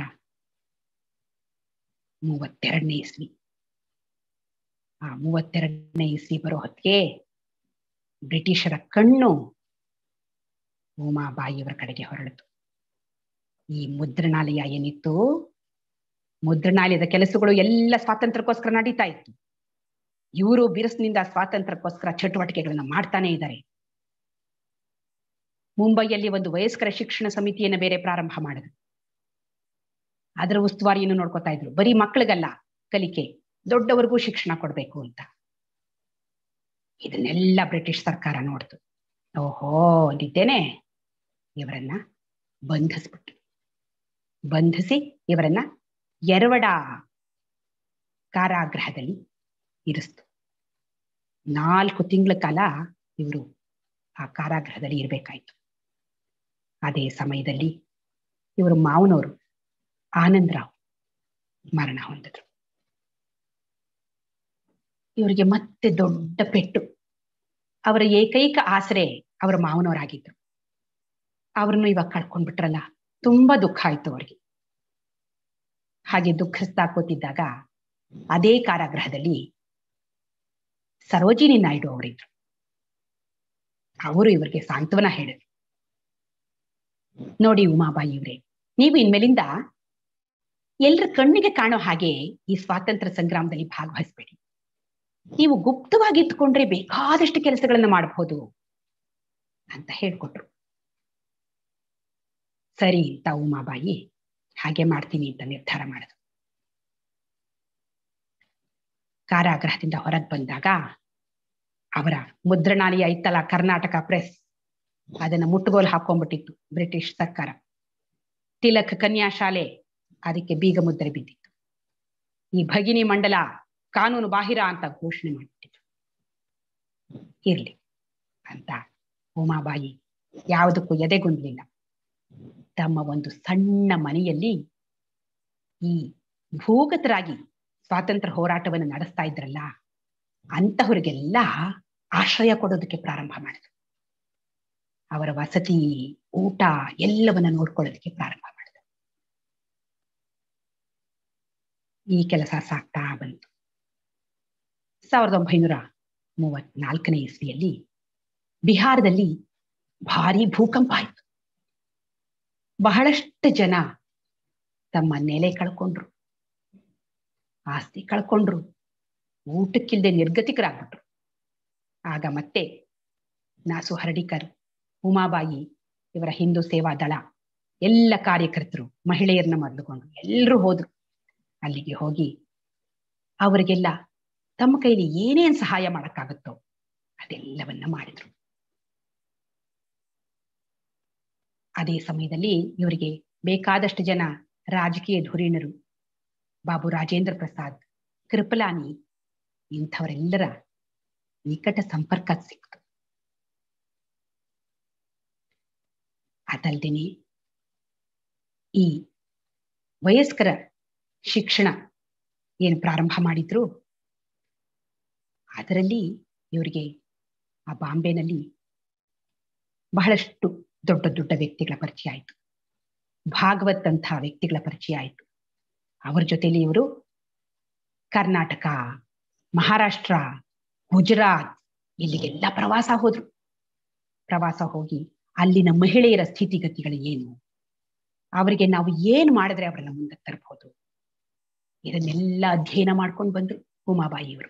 ಮೂವತ್ತೆರಡನೇ ಇಸ್ವಿ ಆ ಮೂವತ್ತೆರಡನೇ ಇಸ್ವಿ ಬರೋ ಹೊತ್ತಿಗೆ ಬ್ರಿಟಿಷರ ಕಣ್ಣು ಉಮಾಬಾಯಿಯವರ ಕಡೆಗೆ ಹೊರಳಿತು. ಈ ಮುದ್ರಣಾಲಯ ಏನಿತ್ತು, ಮುದ್ರಣಾಲಯದ ಕೆಲಸಗಳು ಎಲ್ಲ ಸ್ವಾತಂತ್ರ್ಯಕ್ಕೋಸ್ಕರ ನಡೀತಾ ಇತ್ತು. ಇವರು ಬಿರುಸಿನಿಂದ ಸ್ವಾತಂತ್ರ್ಯಕ್ಕೋಸ್ಕರ ಚಟುವಟಿಕೆಗಳನ್ನ ಮಾಡ್ತಾನೆ ಇದ್ದಾರೆ. ಮುಂಬೈಯಲ್ಲಿ ಒಂದು ವಯಸ್ಕರ ಶಿಕ್ಷಣ ಸಮಿತಿಯನ್ನು ಬೇರೆ ಪ್ರಾರಂಭ ಮಾಡಿದ್ರು. ಅದರ ಉಸ್ತುವಾರಿಯನ್ನು ನೋಡ್ಕೋತಾ ಇದ್ರು. ಬರೀ ಮಕ್ಕಳಿಗಲ್ಲ ಕಲಿಕೆ, ದೊಡ್ಡವರಿಗೂ ಶಿಕ್ಷಣ ಕೊಡ್ಬೇಕು ಅಂತ. ಇದನ್ನೆಲ್ಲ ಬ್ರಿಟಿಷ್ ಸರ್ಕಾರ ನೋಡ್ತು. ಓಹೋ ಅಂದಿದ್ದೇನೆ, ಇವರನ್ನ ಬಂಧಿಸ್ಬಿಟ್ಟು ಬಂಧಿಸಿ ಇವರನ್ನ ಎರವಡ ಕಾರಾಗೃಹದಲ್ಲಿ ಇರಿಸ್ತು. ನಾಲ್ಕು ತಿಂಗಳ ಕಾಲ ಇವರು ಆ ಕಾರಾಗೃಹದಲ್ಲಿ ಇರಬೇಕಾಯ್ತು. ಅದೇ ಸಮಯದಲ್ಲಿ ಇವರು ಮಾವನವರು ಆನಂದರಾವ್ ಮರಣ ಹೊಂದಿದ್ರು. ಇವರಿಗೆ ಮತ್ತೆ ದೊಡ್ಡ ಪೆಟ್ಟು. ಅವರ ಏಕೈಕ ಆಸರೆ ಅವರ ಮಾವನವರಾಗಿದ್ರು. ಅವ್ರನ್ನು ಇವಾಗ ಕಳ್ಕೊಂಡ್ಬಿಟ್ರಲ್ಲ, ತುಂಬಾ ದುಃಖ ಆಯ್ತು ಅವ್ರಿಗೆ. ಹಾಗೆ ದುಃಖಿಸ್ತಾ ಕೂತಿದ್ದಾಗ ಅದೇ ಕಾರಾಗೃಹದಲ್ಲಿ ಸರೋಜಿನಿ ನಾಯ್ಡು ಅವರಿದ್ರು. ಅವರು ಇವರಿಗೆ ಸಾಂತ್ವನ ಹೇಳಿದ್ರು, ನೋಡಿ ಉಮಾಬಾಯಿ ಇವರೇ, ನೀವು ಇನ್ಮೇಲಿಂದ ಎಲ್ಲರ ಕಣ್ಣಿಗೆ ಕಾಣೋ ಹಾಗೆ ಈ ಸ್ವಾತಂತ್ರ್ಯ ಸಂಗ್ರಾಮದಲ್ಲಿ ಭಾಗವಹಿಸ್ಬೇಡಿ. ನೀವು ಗುಪ್ತವಾಗಿ ಇಟ್ಕೊಂಡ್ರೆ ಬೇಕಾದಷ್ಟು ಕೆಲಸಗಳನ್ನ ಮಾಡಬಹುದು ಅಂತ ಹೇಳ್ಕೊಟ್ರು. ಸರಿ ಅಂತ ಉಮಾಬಾಯಿ ಹಾಗೆ ಮಾಡ್ತೀನಿ ಅಂತ ನಿರ್ಧಾರ ಮಾಡಿದ್ರು. ಕಾರಾಗೃಹದಿಂದ ಹೊರಗೆ ಬಂದಾಗ ಅವರ ಮುದ್ರಣಾಲಯ ಇತ್ತಲ್ಲ, ಕರ್ನಾಟಕ ಪ್ರೆಸ್, ಅದನ್ನ ಮುಟ್ಟುಗೋಲು ಹಾಕೊಂಡ್ಬಿಟ್ಟಿತ್ತು ಬ್ರಿಟಿಷ್ ಸರ್ಕಾರ. ತಿಲಕ್ ಕನ್ಯಾ ಶಾಲೆ ಅದಕ್ಕೆ ಬೀಗ ಮುದ್ರೆ ಬಿದ್ದಿತ್ತು. ಈ ಭಗಿನಿ ಮಂಡಲ ಕಾನೂನು ಬಾಹಿರ ಅಂತ ಘೋಷಣೆ ಮಾಡಿಬಿಟ್ಟಿದ್ರು. ಇರ್ಲಿ ಅಂತ ಉಮಾಬಾಯಿ ಯಾವುದಕ್ಕೂ ಎದೆಗುಂದಲಿಲ್ಲ. ತಮ್ಮ ಒಂದು ಸಣ್ಣ ಮನೆಯಲ್ಲಿ ಈ ಭೂಗತರಾಗಿ ಸ್ವಾತಂತ್ರ್ಯ ಹೋರಾಟವನ್ನು ನಡೆಸ್ತಾ ಇದ್ರಲ್ಲ ಅಂತಹವರಿಗೆಲ್ಲ ಆಶ್ರಯ ಕೊಡೋದಕ್ಕೆ ಪ್ರಾರಂಭ ಮಾಡಿದ್ರು. ಅವರ ವಸತಿ, ಊಟ ಎಲ್ಲವನ್ನ ನೋಡ್ಕೊಳ್ಳೋದಕ್ಕೆ ಪ್ರಾರಂಭ ಮಾಡಿದ್ರು. ಈ ಕೆಲಸ ಸಾಕ್ತಾ ಬಂತು. ಸಾವಿರದ ಒಂಬೈನೂರ ಮೂವತ್ನಾಲ್ಕನೇ ಇಸ್ವಿಯಲ್ಲಿ ಬಿಹಾರದಲ್ಲಿ ಭಾರಿ ಭೂಕಂಪ ಆಯಿತು. ಬಹಳಷ್ಟು ಜನ ತಮ್ಮ ನೆಲೆ ಕಳ್ಕೊಂಡ್ರು, ಆಸ್ತಿ ಕಳ್ಕೊಂಡ್ರು, ಊಟಕ್ಕಿಲ್ಲದೆ ನಿರ್ಗತಿಕರಾಗ್ಬಿಟ್ರು. ಆಗ ಮತ್ತೆ ನಾಸು ಹರ್ಡಿಕರ್, ಉಮಾಬಾಯಿ, ಇವರ ಹಿಂದೂ ಸೇವಾ ದಳ ಎಲ್ಲ ಕಾರ್ಯಕರ್ತರು, ಮಹಿಳೆಯರನ್ನ ಮೊದಲುಕೊಂಡು ಎಲ್ಲರೂ ಹೋದ್ರು. ಅಲ್ಲಿಗೆ ಹೋಗಿ ಅವರಿಗೆಲ್ಲ ತಮ್ಮ ಕೈಲಿ ಏನೇನ್ ಸಹಾಯ ಮಾಡಕ್ಕಾಗುತ್ತೋ ಅದೆಲ್ಲವನ್ನ ಮಾಡಿದ್ರು. ಅದೇ ಸಮಯದಲ್ಲಿ ಇವರಿಗೆ ಬೇಕಾದಷ್ಟು ಜನ ರಾಜಕೀಯ ಧುರೀಣರು, ಬಾಬು ರಾಜೇಂದ್ರ ಪ್ರಸಾದ್, ಕೃಪಲಾನಿ, ಇಂಥವರೆಲ್ಲರ ನಿಕಟ ಸಂಪರ್ಕ ಸಿಕ್ತು. ಅದಲ್ದೇನೆ ಈ ವಯಸ್ಕರ ಶಿಕ್ಷಣ ಏನು ಪ್ರಾರಂಭ ಮಾಡಿದ್ರು ಅದರಲ್ಲಿ ಇವರಿಗೆ ಆ ಬಾಂಬೆನಲ್ಲಿ ಬಹಳಷ್ಟು ದೊಡ್ಡ ದೊಡ್ಡ ವ್ಯಕ್ತಿಗಳ ಪರಿಚಯ ಆಯಿತು. ಭಾಗವತ್ ಅಂತಹ ವ್ಯಕ್ತಿಗಳ ಪರಿಚಯ ಆಯಿತು. ಅವರ ಜೊತೆಲಿ ಇವರು ಕರ್ನಾಟಕ, ಮಹಾರಾಷ್ಟ್ರ, ಗುಜರಾತ್ ಇಲ್ಲಿಗೆಲ್ಲ ಪ್ರವಾಸ ಹೋದ್ರು. ಪ್ರವಾಸ ಹೋಗಿ ಅಲ್ಲಿನ ಮಹಿಳೆಯರ ಸ್ಥಿತಿಗತಿಗಳು ಏನು, ಅವರಿಗೆ ನಾವು ಏನು ಮಾಡಿದ್ರೆ ಅವರನ್ನ ಮುಂದೆ ತರಬಹುದು, ಇದನ್ನೆಲ್ಲ ಅಧ್ಯಯನ ಮಾಡ್ಕೊಂಡು ಬಂದ್ರು ಉಮಾಬಾಯಿಯವರು.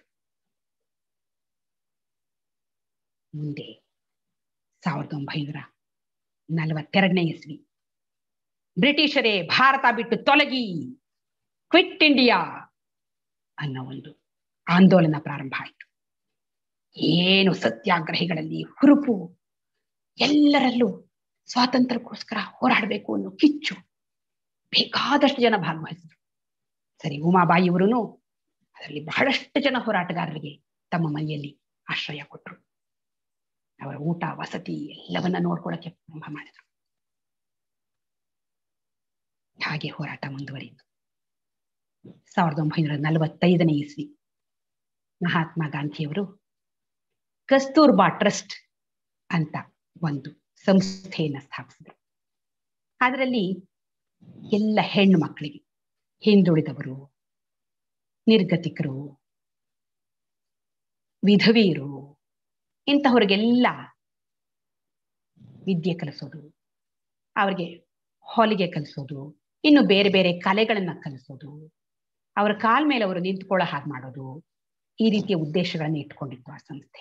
ಮುಂದೆ ಸಾವಿರದ ಒಂಬೈನೂರ ನಲವತ್ತೆರಡನೇ ಇಸ್ವಿ ಬ್ರಿಟಿಷರೇ ಭಾರತ ಬಿಟ್ಟು ತೊಲಗಿ, ಕ್ವಿಟ್ ಇಂಡಿಯಾ ಅನ್ನೋ ಒಂದು ಆಂದೋಲನ ಪ್ರಾರಂಭ ಆಯಿತು. ಏನು ಸತ್ಯಾಗ್ರಹಿಗಳಲ್ಲಿ ಹುರುಪು, ಎಲ್ಲರಲ್ಲೂ ಸ್ವಾತಂತ್ರ್ಯಕ್ಕೋಸ್ಕರ ಹೋರಾಡಬೇಕು ಅನ್ನೋ ಕಿಚ್ಚು, ಬೇಕಾದಷ್ಟು ಜನ ಭಾಗವಹಿಸಿದ್ರು. ಸರಿ, ಉಮಾಬಾಯಿಯವರೂ ಅದರಲ್ಲಿ ಬಹಳಷ್ಟು ಜನ ಹೋರಾಟಗಾರರಿಗೆ ತಮ್ಮ ಮನೆಯಲ್ಲಿ ಆಶ್ರಯ ಕೊಟ್ಟರು. ಅವರ ಊಟ ವಸತಿ ಎಲ್ಲವನ್ನ ನೋಡ್ಕೊಳ್ಳಕ್ಕೆ ಪ್ರಾರಂಭ ಮಾಡಿದ್ರು. ಹಾಗೆ ಹೋರಾಟ ಮುಂದುವರಿಯಿತು. ಸಾವಿರದ ಒಂಬೈನೂರ ನಲವತ್ತೈದನೇ ಇಸ್ವಿ ಮಹಾತ್ಮ ಗಾಂಧಿಯವರು ಕಸ್ತೂರ್ಬಾ ಟ್ರಸ್ಟ್ ಅಂತ ಒಂದು ಸಂಸ್ಥೆಯನ್ನು ಸ್ಥಾಪಿಸಿದರು. ಅದರಲ್ಲಿ ಎಲ್ಲ ಹೆಣ್ಣು ಮಕ್ಕಳಿಗೆ, ಹಿಂದುಳಿದವರು, ನಿರ್ಗತಿಕರು, ವಿಧವೆಯರು ಇಂತಹವರಿಗೆಲ್ಲ ವಿದ್ಯೆ ಕಲಿಸೋದು, ಅವರಿಗೆ ಹೊಲಿಗೆ ಕಲಿಸೋದು, ಇನ್ನು ಬೇರೆ ಬೇರೆ ಕಲೆಗಳನ್ನ ಕಲಿಸೋದು, ಅವರ ಕಾಲ ಮೇಲೆ ಅವರು ನಿಂತ್ಕೊಳ್ಳೋ ಹಾಗೆ ಮಾಡೋದು, ಈ ರೀತಿಯ ಉದ್ದೇಶಗಳನ್ನು ಇಟ್ಕೊಂಡಿತ್ತು ಆ ಸಂಸ್ಥೆ.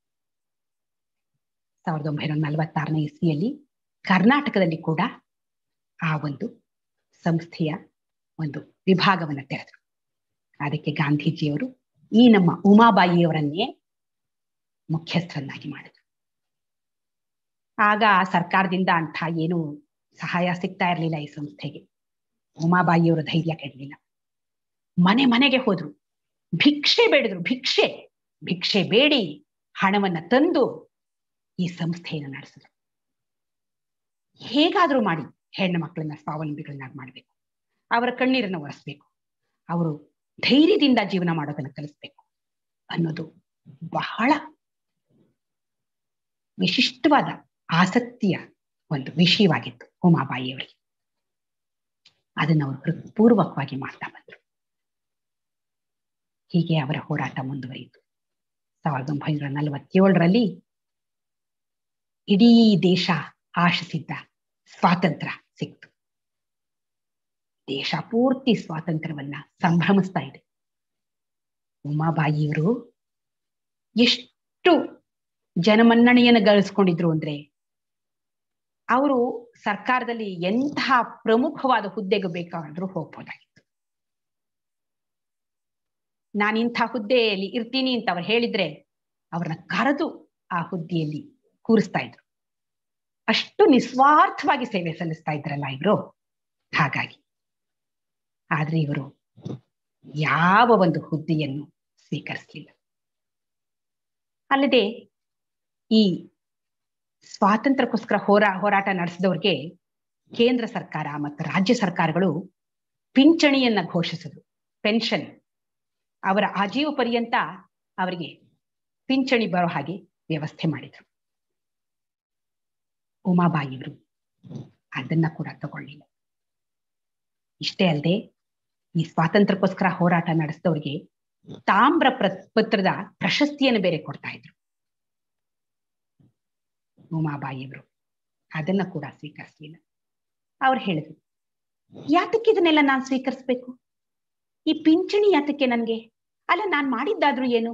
ಸಾವಿರದ ಒಂಬೈನೂರ ನಲವತ್ತಾರನೇ ಇಸ್ವಿಯಲ್ಲಿ ಕರ್ನಾಟಕದಲ್ಲಿ ಕೂಡ ಆ ಒಂದು ಸಂಸ್ಥೆಯ ಒಂದು ವಿಭಾಗವನ್ನು ತೆರೆದರು. ಅದಕ್ಕೆ ಗಾಂಧೀಜಿಯವರು ಈ ನಮ್ಮ ಉಮಾಬಾಯಿಯವರನ್ನೇ ಮುಖ್ಯಸ್ಥರನ್ನಾಗಿ ಮಾಡಿದರು. ಆಗ ಸರ್ಕಾರದಿಂದ ಅಂಥ ಏನು ಸಹಾಯ ಸಿಗ್ತಾ ಇರಲಿಲ್ಲ ಈ ಸಂಸ್ಥೆಗೆ. ಉಮಾಬಾಯಿಯವರ ಧೈರ್ಯ ಕೆಡಲಿಲ್ಲ. ಮನೆ ಮನೆಗೆ ಹೋದ್ರು, ಭಿಕ್ಷೆ ಬೇಡಿದ್ರು. ಭಿಕ್ಷೆ ಭಿಕ್ಷೆ ಬೇಡಿ ಹಣವನ್ನ ತಂದು ಈ ಸಂಸ್ಥೆಯನ್ನು ನಡೆಸಿದ್ರು. ಹೇಗಾದ್ರೂ ಮಾಡಿ ಹೆಣ್ಣು ಮಕ್ಕಳನ್ನ ಸ್ವಾವಲಂಬಿಗಳನ್ನಾಗಿ ಮಾಡಬೇಕು, ಅವರ ಕಣ್ಣೀರನ್ನು ಒರೆಸ್ಬೇಕು, ಅವರು ಧೈರ್ಯದಿಂದ ಜೀವನ ಮಾಡೋದನ್ನು ಕಲಿಸ್ಬೇಕು ಅನ್ನೋದು ಬಹಳ ವಿಶಿಷ್ಟವಾದ ಆಸಕ್ತಿಯ ಒಂದು ವಿಷಯವಾಗಿತ್ತು ಉಮಾಬಾಯಿಯವರಿಗೆ. ಅದನ್ನು ಅವರು ಹೃತ್ಪೂರ್ವಕವಾಗಿ ಮಾಡ್ತಾ ಬಂದರು. ಹೀಗೆ ಅವರ ಹೋರಾಟ ಮುಂದುವರಿಯಿತು. ಸಾವಿರದ ಒಂಬೈನೂರ ನಲವತ್ತೇಳರಲ್ಲಿ ಇಡೀ ದೇಶ ಆಶಿಸಿದ್ದ ಸ್ವಾತಂತ್ರ್ಯ ಸಿಕ್ತು. ದೇಶ ಪೂರ್ತಿ ಸ್ವಾತಂತ್ರ್ಯವನ್ನ ಸಂಭ್ರಮಿಸ್ತಾ ಇದೆ. ಉಮಾಬಾಯಿಯವರು ಎಷ್ಟು ಜನಮನ್ನಣೆಯನ್ನು ಗಳಿಸ್ಕೊಂಡಿದ್ರು ಅಂದ್ರೆ, ಅವರು ಸರ್ಕಾರದಲ್ಲಿ ಎಂತಹ ಪ್ರಮುಖವಾದ ಹುದ್ದೆಗೆ ಬೇಕಾದ್ರೂ ಹೋಗ್ಬೋದಾಗಿತ್ತು. ನಾನು ಇಂಥ ಹುದ್ದೆಯಲ್ಲಿ ಇರ್ತೀನಿ ಅಂತ ಅವ್ರು ಹೇಳಿದ್ರೆ ಅವ್ರನ್ನ ಕರೆದು ಆ ಹುದ್ದೆಯಲ್ಲಿ ಕೂರಿಸ್ತಾ ಇದ್ರು. ಅಷ್ಟು ನಿಸ್ವಾರ್ಥವಾಗಿ ಸೇವೆ ಸಲ್ಲಿಸ್ತಾ ಇದ್ರಲ್ಲ ಇವರು. ಹಾಗಾಗಿ ಆದ್ರೆ ಇವರು ಯಾವ ಒಂದು ಹುದ್ದೆಯನ್ನು ಸ್ವೀಕರಿಸಲಿಲ್ಲ. ಅಲ್ಲದೆ ಈ ಸ್ವಾತಂತ್ರ್ಯಕ್ಕೋಸ್ಕರ ಹೋರಾ ಹೋರಾಟ ನಡೆಸಿದವ್ರಿಗೆ ಕೇಂದ್ರ ಸರ್ಕಾರ ಮತ್ತು ರಾಜ್ಯ ಸರ್ಕಾರಗಳು ಪಿಂಚಣಿಯನ್ನ ಘೋಷಿಸಿದ್ರು. ಪೆನ್ಷನ್, ಅವರ ಆಜೀವ ಪರ್ಯಂತ ಅವರಿಗೆ ಪಿಂಚಣಿ ಬರೋ ಹಾಗೆ ವ್ಯವಸ್ಥೆ ಮಾಡಿದ್ರು. ಉಮಾಬಾಯಿಯವರು ಅದನ್ನ ಕೂಡ ತಗೊಳ್ಳಿಲ್ಲ. ಇಷ್ಟೇ ಅಲ್ಲದೆ ಈ ಸ್ವಾತಂತ್ರ್ಯಕ್ಕೋಸ್ಕರ ಹೋರಾಟ ನಡೆಸಿದವ್ರಿಗೆ ತಾಮ್ರ ಪತ್ರದ ಪ್ರಶಸ್ತಿಯನ್ನು ಬೇರೆ ಕೊಡ್ತಾ ಇದ್ರು. ಉಮಾಬಾಯಿಯವರು ಅದನ್ನ ಕೂಡ ಸ್ವೀಕರಿಸಲಿಲ್ಲ. ಅವ್ರು ಹೇಳಿದ್ರು, ಯಾತಕ್ಕೆ ಇದನ್ನೆಲ್ಲ ನಾನು ಸ್ವೀಕರಿಸ್ಬೇಕು? ಈ ಪಿಂಚಣಿ ಯಾತಕ್ಕೆ ನನ್ಗೆ? ಅಲ್ಲ, ನಾನ್ ಮಾಡಿದ್ದಾದ್ರೂ ಏನು?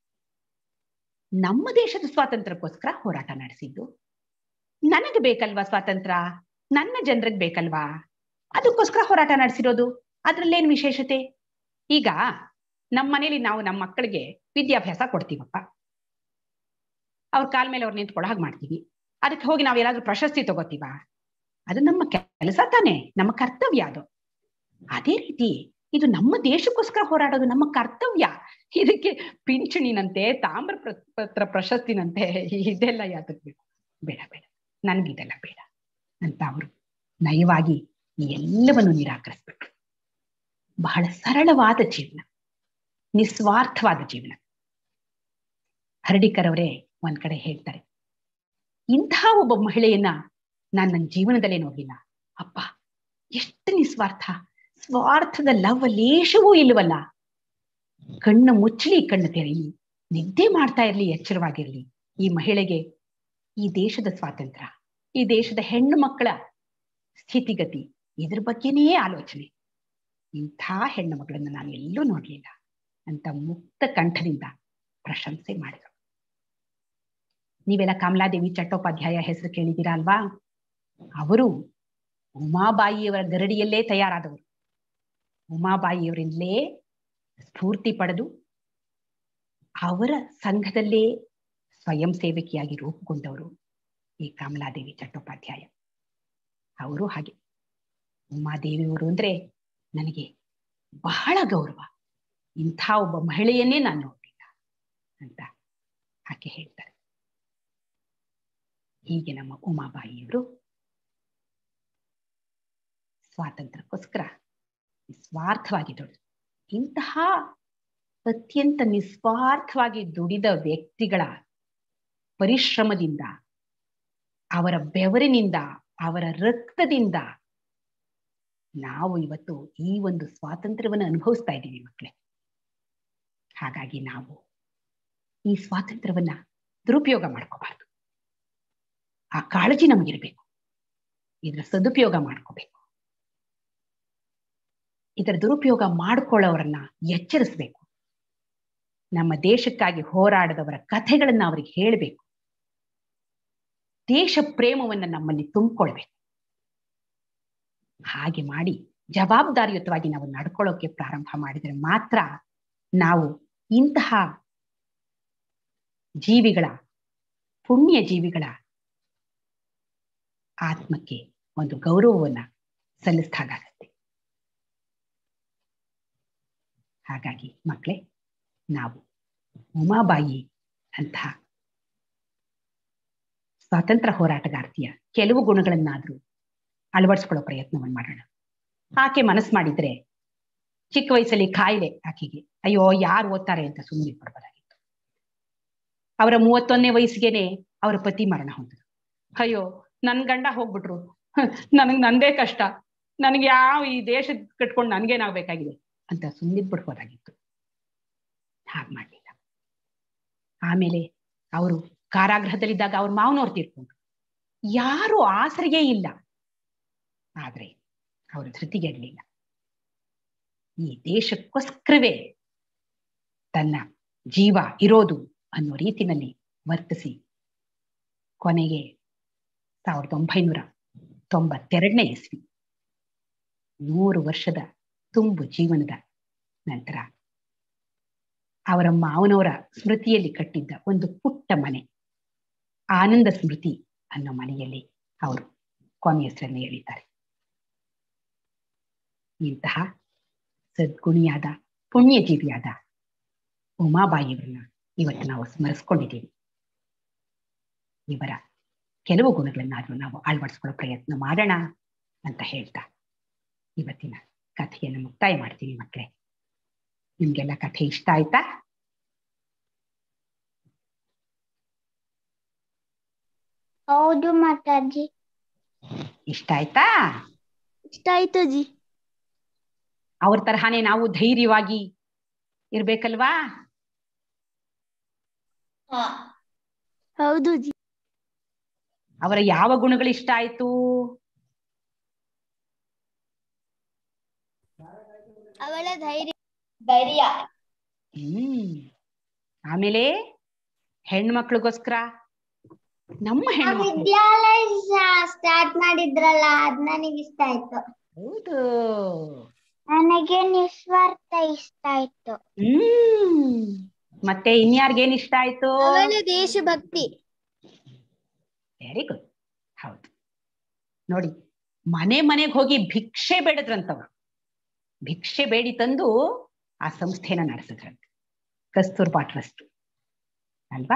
ನಮ್ಮ ದೇಶದ ಸ್ವಾತಂತ್ರ್ಯಕ್ಕೋಸ್ಕರ ಹೋರಾಟ ನಡೆಸಿದ್ದು, ನನಗೆ ಬೇಕಲ್ವಾ ಸ್ವಾತಂತ್ರ್ಯ? ನನ್ನ ಜನರಿಗೆ ಬೇಕಲ್ವಾ? ಅದಕ್ಕೋಸ್ಕರ ಹೋರಾಟ ನಡೆಸಿರೋದು. ಅದ್ರಲ್ಲೇನು ವಿಶೇಷತೆ? ಈಗ ನಮ್ಮ ಮನೇಲಿ ನಾವು ನಮ್ಮ ಮಕ್ಕಳಿಗೆ ವಿದ್ಯಾಭ್ಯಾಸ ಕೊಡ್ತೀವಪ್ಪ, ಅವ್ರ ಕಾಲ ಮೇಲೆ ಅವ್ರು ನಿಂತ್ಕೊಳ್ಳೋ ಹಾಗೆ ಮಾಡ್ತೀವಿ. ಅದಕ್ಕೆ ಹೋಗಿ ನಾವ್ ಎಲ್ಲಾದ್ರೂ ಪ್ರಶಸ್ತಿ ತಗೋತೀವ? ಅದು ನಮ್ಮ ಕೆಲಸ ತಾನೆ, ನಮ್ಮ ಕರ್ತವ್ಯ ಅದು. ಅದೇ ರೀತಿ ಇದು ನಮ್ಮ ದೇಶಕ್ಕೋಸ್ಕರ ಹೋರಾಡೋದು ನಮ್ಮ ಕರ್ತವ್ಯ. ಇದಕ್ಕೆ ಪಿಂಚಣಿನಂತೆ ತಾಮ್ರ ಪತ್ರ ಪ್ರಶಸ್ತಿನಂತೆ ಇದೆಲ್ಲ ಯಾತಕ್ ಬೇಕು? ಬೇಡ ಬೇಡ, ನನ್ಗಿದೆಲ್ಲ ಬೇಡ ಅಂತ ಅವರು ನಯವಾಗಿ ಈ ಎಲ್ಲವನ್ನು ನಿರಾಕರಿಸ್ಬಿಟ್ರು. ಬಹಳ ಸರಳವಾದ ಜೀವನ, ನಿಸ್ವಾರ್ಥವಾದ ಜೀವನ. ಹರ್ಡಿಕರ್ ಅವರೇ ಒಂದ್ ಕಡೆ ಹೇಳ್ತಾರೆ, ಇಂಥ ಒಬ್ಬ ಮಹಿಳೆಯನ್ನ ನಾನು ನನ್ನ ಜೀವನದಲ್ಲೇ ನೋಡ್ಲಿಲ್ಲ. ಅಪ್ಪ, ಎಷ್ಟು ನಿಸ್ವಾರ್ಥ, ಸ್ವಾರ್ಥದ ಲವ್ ಲೇಷವೂ ಇಲ್ವಲ್ಲ. ಕಣ್ಣು ಮುಚ್ಚಲಿ, ಕಣ್ಣು ತೆರೆಯಲಿ, ನಿದ್ದೆ ಮಾಡ್ತಾ ಇರ್ಲಿ, ಎಚ್ಚರವಾಗಿರ್ಲಿ. ಈ ಮಹಿಳೆಗೆ ಈ ದೇಶದ ಸ್ವಾತಂತ್ರ್ಯ, ಈ ದೇಶದ ಹೆಣ್ಣು ಮಕ್ಕಳ ಸ್ಥಿತಿಗತಿ, ಇದ್ರ ಬಗ್ಗೆನೇ ಆಲೋಚನೆ. ಇಂಥ ಹೆಣ್ಣು ಮಕ್ಕಳನ್ನ ನಾನು ಎಲ್ಲೂ ನೋಡ್ಲಿಲ್ಲ ಅಂತ ಮುಕ್ತ ಕಂಠದಿಂದ ಪ್ರಶಂಸೆ ಮಾಡಿದರು. ನೀವೆಲ್ಲ ಕಮಲಾದೇವಿ ಚಟ್ಟೋಪಾಧ್ಯಾಯ ಹೆಸರು ಕೇಳಿದ್ದೀರಾ ಅಲ್ವಾ? ಅವರು ಉಮಾಬಾಯಿಯವರ ಗರಡಿಯಲ್ಲೇ ತಯಾರಾದವರು. ಉಮಾಬಾಯಿಯವರಿಂದಲೇ ಸ್ಫೂರ್ತಿ ಪಡೆದು ಅವರ ಸಂಘದಲ್ಲೇ ಸ್ವಯಂ ಸೇವಕಿಯಾಗಿ ರೂಪುಗೊಂಡವರು ಈ ಕಮಲಾದೇವಿ ಚಟ್ಟೋಪಾಧ್ಯಾಯ. ಅವರು ಹಾಗೆ, ಉಮಾದೇವಿಯವರು ಅಂದ್ರೆ ನನಗೆ ಬಹಳ ಗೌರವ, ಇಂಥ ಒಬ್ಬ ಮಹಿಳೆಯನ್ನೇ ನಾನು ನೋಡಿಲ್ಲ ಅಂತ ಆಕೆ ಹೇಳ್ತಾರೆ. ಹೀಗೆ ನಮ್ಮ ಉಮಾಬಾಯಿಯವರು ಸ್ವಾತಂತ್ರ್ಯಕ್ಕೋಸ್ಕರ ನಿಸ್ವಾರ್ಥವಾಗಿ ದುಡಿದು, ಇಂತಹ ಅತ್ಯಂತ ನಿಸ್ವಾರ್ಥವಾಗಿ ದುಡಿದ ವ್ಯಕ್ತಿಗಳ ಪರಿಶ್ರಮದಿಂದ, ಅವರ ಬೆವರಿನಿಂದ, ಅವರ ರಕ್ತದಿಂದ ನಾವು ಇವತ್ತು ಈ ಒಂದು ಸ್ವಾತಂತ್ರ್ಯವನ್ನು ಅನುಭವಿಸ್ತಾ ಇದ್ದೀವಿ ಮಕ್ಕಳೇ. ಹಾಗಾಗಿ ನಾವು ಈ ಸ್ವಾತಂತ್ರ್ಯವನ್ನ ದುರುಪಯೋಗ ಮಾಡ್ಕೋಬಾರ್ದು. ಆ ಕಾಳಜಿ ನಮಗಿರ್ಬೇಕು, ಇದರ ಸದುಪಯೋಗ ಮಾಡ್ಕೋಬೇಕು. ಇದರ ದುರುಪಯೋಗ ಮಾಡ್ಕೊಳ್ಳೋರನ್ನ ಎಚ್ಚರಿಸ್ಬೇಕು. ನಮ್ಮ ದೇಶಕ್ಕಾಗಿ ಹೋರಾಡದವರ ಕಥೆಗಳನ್ನ ಅವರಿಗೆ ಹೇಳಬೇಕು. ದೇಶ ಪ್ರೇಮವನ್ನ ನಮ್ಮಲ್ಲಿ ತುಂಬಿಕೊಳ್ಬೇಕು. ಹಾಗೆ ಮಾಡಿ ಜವಾಬ್ದಾರಿಯುತವಾಗಿ ನಾವು ನಡ್ಕೊಳ್ಳೋಕೆ ಪ್ರಾರಂಭ ಮಾಡಿದರೆ ಮಾತ್ರ ನಾವು ಇಂತಹ ಜೀವಿಗಳ, ಪುಣ್ಯ ಜೀವಿಗಳ ಆತ್ಮಕ್ಕೆ ಒಂದು ಗೌರವವನ್ನ ಸಲ್ಲಿಸಿದಾಗತ್ತೆ. ಹಾಗಾಗಿ ಮಕ್ಕಳೇ, ನಾವು ಉಮಾಬಾಯಿ ಅಂತಹ ಸ್ವಾತಂತ್ರ್ಯ ಹೋರಾಟಗಾರ್ತಿಯ ಕೆಲವು ಗುಣಗಳನ್ನಾದ್ರೂ ಅಳವಡಿಸ್ಕೊಳ್ಳೋ ಪ್ರಯತ್ನವನ್ನು ಮಾಡೋಣ. ಆಕೆ ಮನಸ್ಸು ಮಾಡಿದ್ರೆ ಚಿಕ್ಕ ವಯಸ್ಸಲ್ಲಿ ಕಾಯಿಲೆ ಆಕೆಗೆ, ಅಯ್ಯೋ ಯಾರು ಓದ್ತಾರೆ ಅಂತ ಸುಮ್ಮನೆ ಕೊಡ್ಬೋದಾಗಿತ್ತು. ಅವರ ಮೂವತ್ತೊಂದನೇ ವಯಸ್ಸಿಗೆನೆ ಅವರ ಪತಿ ಮರಣ ಹೊಂದಿದ್ರು. ಅಯ್ಯೋ ನನ್ ಗಂಡ ಹೋಗ್ಬಿಟ್ರು, ನನಗ್ ನಂದೇ ಕಷ್ಟ, ನನಗೆ ಯಾವ ಈ ದೇಶ ಕಟ್ಕೊಂಡು ನನ್ಗೇನಾಗ್ಬೇಕಾಗಿದೆ ಅಂತ ಸುಮ್ಮನೆ ಬಿಡ್ಬೋದಾಗಿತ್ತು. ಹಾಗೆ ಮಾಡಲಿಲ್ಲ. ಆಮೇಲೆ ಅವರು ಕಾರಾಗೃಹದಲ್ಲಿದ್ದಾಗ ಅವ್ರ ಮಾವನವ್ರು ತೀರ್ಕೊಂಡ್ರು. ಯಾರು ಆಸರೆಯೇ ಇಲ್ಲ. ಆದ್ರೆ ಅವರು ಧೃತಿಗೆಡಲಿಲ್ಲ. ಈ ದೇಶಕ್ಕೋಸ್ಕರವೇ ತನ್ನ ಜೀವ ಇರೋದು ಅನ್ನೋ ರೀತಿನಲ್ಲಿ ವರ್ತಿಸಿ ಕೊನೆಗೆ ಸಾವಿರದ ಒಂಬೈನೂರ ತೊಂಬತ್ತೆರಡನೇ ಇಸ್ವಿ, ನೂರು ವರ್ಷದ ತುಂಬು ಜೀವನದ ನಂತರ ಅವರ ಮಾವನವರ ಸ್ಮೃತಿಯಲ್ಲಿ ಕಟ್ಟಿದ್ದ ಒಂದು ಪುಟ್ಟ ಮನೆ, ಆನಂದ ಸ್ಮೃತಿ ಅನ್ನೋ ಮನೆಯಲ್ಲಿ ಅವರು ಕೊನೆಯಸರನ್ನು ಹೇಳಿದ್ದಾರೆ. ಇಂತಹ ಸದ್ಗುಣಿಯಾದ ಪುಣ್ಯಜೀವಿಯಾದ ಉಮಾಬಾಯಿಯವರನ್ನ ಇವತ್ತು ನಾವು ಸ್ಮರಿಸ್ಕೊಂಡಿದ್ದೀವಿ. ಇವರ ಕೆಲವು ಗುಣಗಳನ್ನಾದ್ರೂ ನಾವು ಅಳವಡಿಸ್ಕೊಳ್ಳೋ ಪ್ರಯತ್ನ ಮಾಡೋಣ ಅಂತ ಹೇಳ್ತಾ ಇವತ್ತಿನ ಕಥೆಯನ್ನು ಮುಕ್ತಾಯ ಮಾಡ್ತೀವಿ. ಮಕ್ಕಳೇ, ನಿಮ್ಗೆಲ್ಲ ಕಥೆ ಇಷ್ಟ ಆಯ್ತಾ? ಹೌದು ಮಾತಾಜಿ. ಇಷ್ಟ ಆಯ್ತಾ? ಇಷ್ಟ ಆಯ್ತು ಅಜ್ಜಿ. ಅವ್ರ ತರಹಾನೇ ನಾವು ಧೈರ್ಯವಾಗಿ ಇರ್ಬೇಕಲ್ವಾ? ಹೌದು ಅಜ್ಜಿ. ಅವರ ಯಾವ ಗುಣಗಳು ಇಷ್ಟ ಆಯ್ತು? ಅವಳ ಧೈರ್ಯ ಧೈರ್ಯ ಹ್ಮ್ ಆಮೇಲೆ ಹೆಣ್ಮಕ್ಳಿಗೋಸ್ಕರ ನಮ್ಮ ಹೆಣ್ಣು ವಿದ್ಯಾಲಯ ಸ್ಟಾರ್ಟ್ ಮಾಡಿದ್ರಲ್ಲ, ಅದ್ ನನಗೆ ಇಷ್ಟ ಆಯ್ತು. ಹೌದು, ನನಗೆ ನಿಸ್ವಾರ್ಥ ಇಷ್ಟ ಆಯ್ತು. ಹ್ಮ್ ಮತ್ತೆ ಇನ್ಯಾರ್ಗೇನ್ ಇಷ್ಟ ಆಯ್ತು? ಅವಳ ದೇಶಭಕ್ತಿ. Very good. ಹೌದು ನೋಡಿ, ಮನೆ ಮನೆಗೆ ಹೋಗಿ ಭಿಕ್ಷೆ ಬೇಡದ್ರಂತವ್ರು. ಭಿಕ್ಷೆ ಬೇಡಿ ತಂದು ಆ ಸಂಸ್ಥೆನ ನಡೆಸಿದ್ರಂತೆ. ಕಸ್ತೂರ್ಬಾ ಟ್ರಸ್ಟ್ ಅಲ್ವಾ?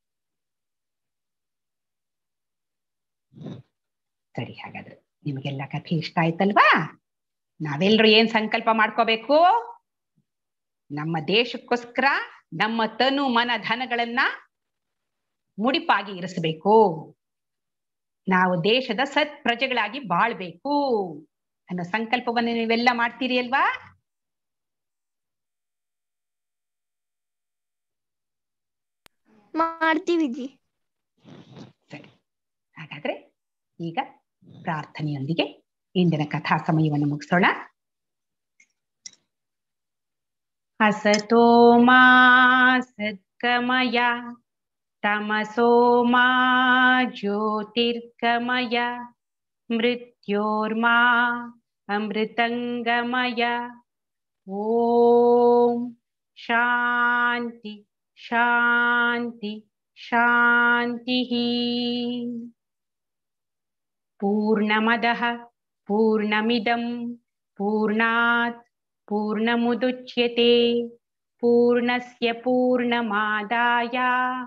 ಸರಿ, ಹಾಗಾದ್ರೆ ನಿಮಗೆಲ್ಲ ಕಥೆ ಇಷ್ಟ ಆಯ್ತಲ್ವಾ? ನಾವೆಲ್ಲರೂ ಏನ್ ಸಂಕಲ್ಪ ಮಾಡ್ಕೋಬೇಕು? ನಮ್ಮ ದೇಶಕ್ಕೋಸ್ಕರ ನಮ್ಮ ತನು ಮನ ಧನಗಳನ್ನ ಮುಡಿಪಾಗಿ ಇರಿಸಬೇಕು. ನಾವು ದೇಶದ ಸತ್ ಪ್ರಜೆಗಳಾಗಿ ಬಾಳ್ಬೇಕು ಅನ್ನೋ ಸಂಕಲ್ಪವನ್ನು ನೀವೆಲ್ಲ ಮಾಡ್ತೀರಿ ಅಲ್ವಾ? ಮಾಡ್ತೀವಿ ಜಿ. ಸರಿ, ಹಾಗಾದ್ರೆ ಈಗ ಪ್ರಾರ್ಥನೆಯೊಂದಿಗೆ ಇಂದಿನ ಕಥಾ ಸಮಯವನ್ನು ಮುಗಿಸೋಣ. ಹಸತೋ ಮಾ ಸದ್ಗಮಯ ತಮಸೋ ಮಾ ಜ್ಯೋತಿರ್ಗಮಯ ಮೃತ್ಯೋರ್ಮಾ ಅಮೃತಂಗಮಯ. ಓಂ ಶಾಂತಿ ಶಾಂತಿ ಶಾಂತಿ. ಪೂರ್ಣಮದಃ ಪೂರ್ಣಮಿದಂ ಪೂರ್ಣಾತ್ ಪೂರ್ಣಮುದುಚ್ಯತೆ ಪೂರ್ಣಸ್ಯ ಪೂರ್ಣಮಾದಾಯ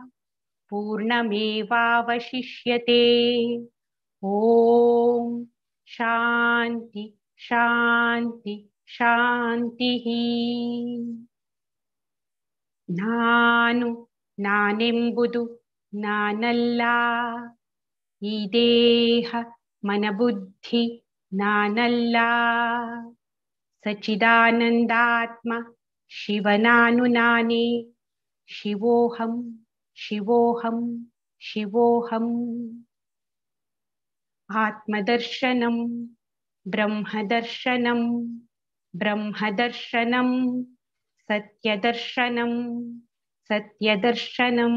ಪೂರ್ಣಮೇವಾವಶಿಷ್ಯತೆ. ಓಂ ಶಾಂತಿ ಶಾಂತಿ ಶಾಂತಿ. ನಾನು ನಾನೆಂಬುದು ನಾನಲ್ಲ, ಈ ದೇಹ ಮನಬುದ್ಧಿ ನಾನಲ್ಲ, ಸಚ್ಚಿದಾನಂದಾತ್ಮ ಶಿವನಾನು ನಾನೇ. ಶಿವೋಹಂ ಶಿವೋಹಂ ಶಿವೋಹಂ. ಆತ್ಮದರ್ಶನಂ ಬ್ರಹ್ಮದರ್ಶನಂ ಬ್ರಹ್ಮದರ್ಶನಂ ಸತ್ಯದರ್ಶನಂ ಸತ್ಯದರ್ಶನಂ.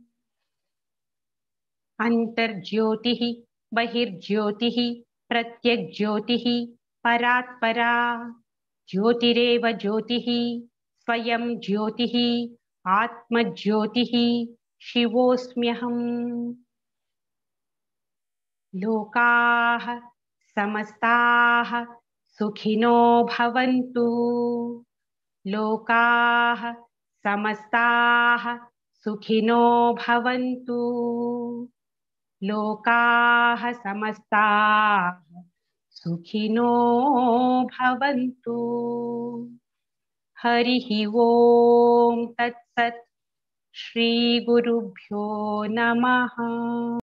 ಅಂತರ್ಜ್ಯೋತಿಃ ಬಹಿರ್ಜ್ಯೋತಿಃ ಪ್ರತ್ಯಗ್ಜ್ಯೋತಿಃ ಪರಾತ್ಪರಾ. ಜ್ಯೋತಿರೇವ ಜ್ಯೋತಿಃ ಸ್ವಯಂ ಜ್ಯೋತಿಃ ಆತ್ಮಜ್ಯೋತಿಃ ಶಿವೋಸ್ಮ್ಯಹಂ. ಲೋಕಾಃ ಸಮಸ್ತಾಃ ಸುಖಿನೋ ಭವಂತು. ಲೋಕಾಃ ಸಮಸ್ತಾಃ ಸುಖಿನೋ ಭವಂತು. ಲೋಕಾಃ ಸಮಸ್ತಾಃ ಸುಖಿನೋ ಭವಂತು. ಹರಿಃ ಓಂ ತತ್ಸತ್. ಶ್ರೀ ಗುರುಭ್ಯೋ ನಮಃ.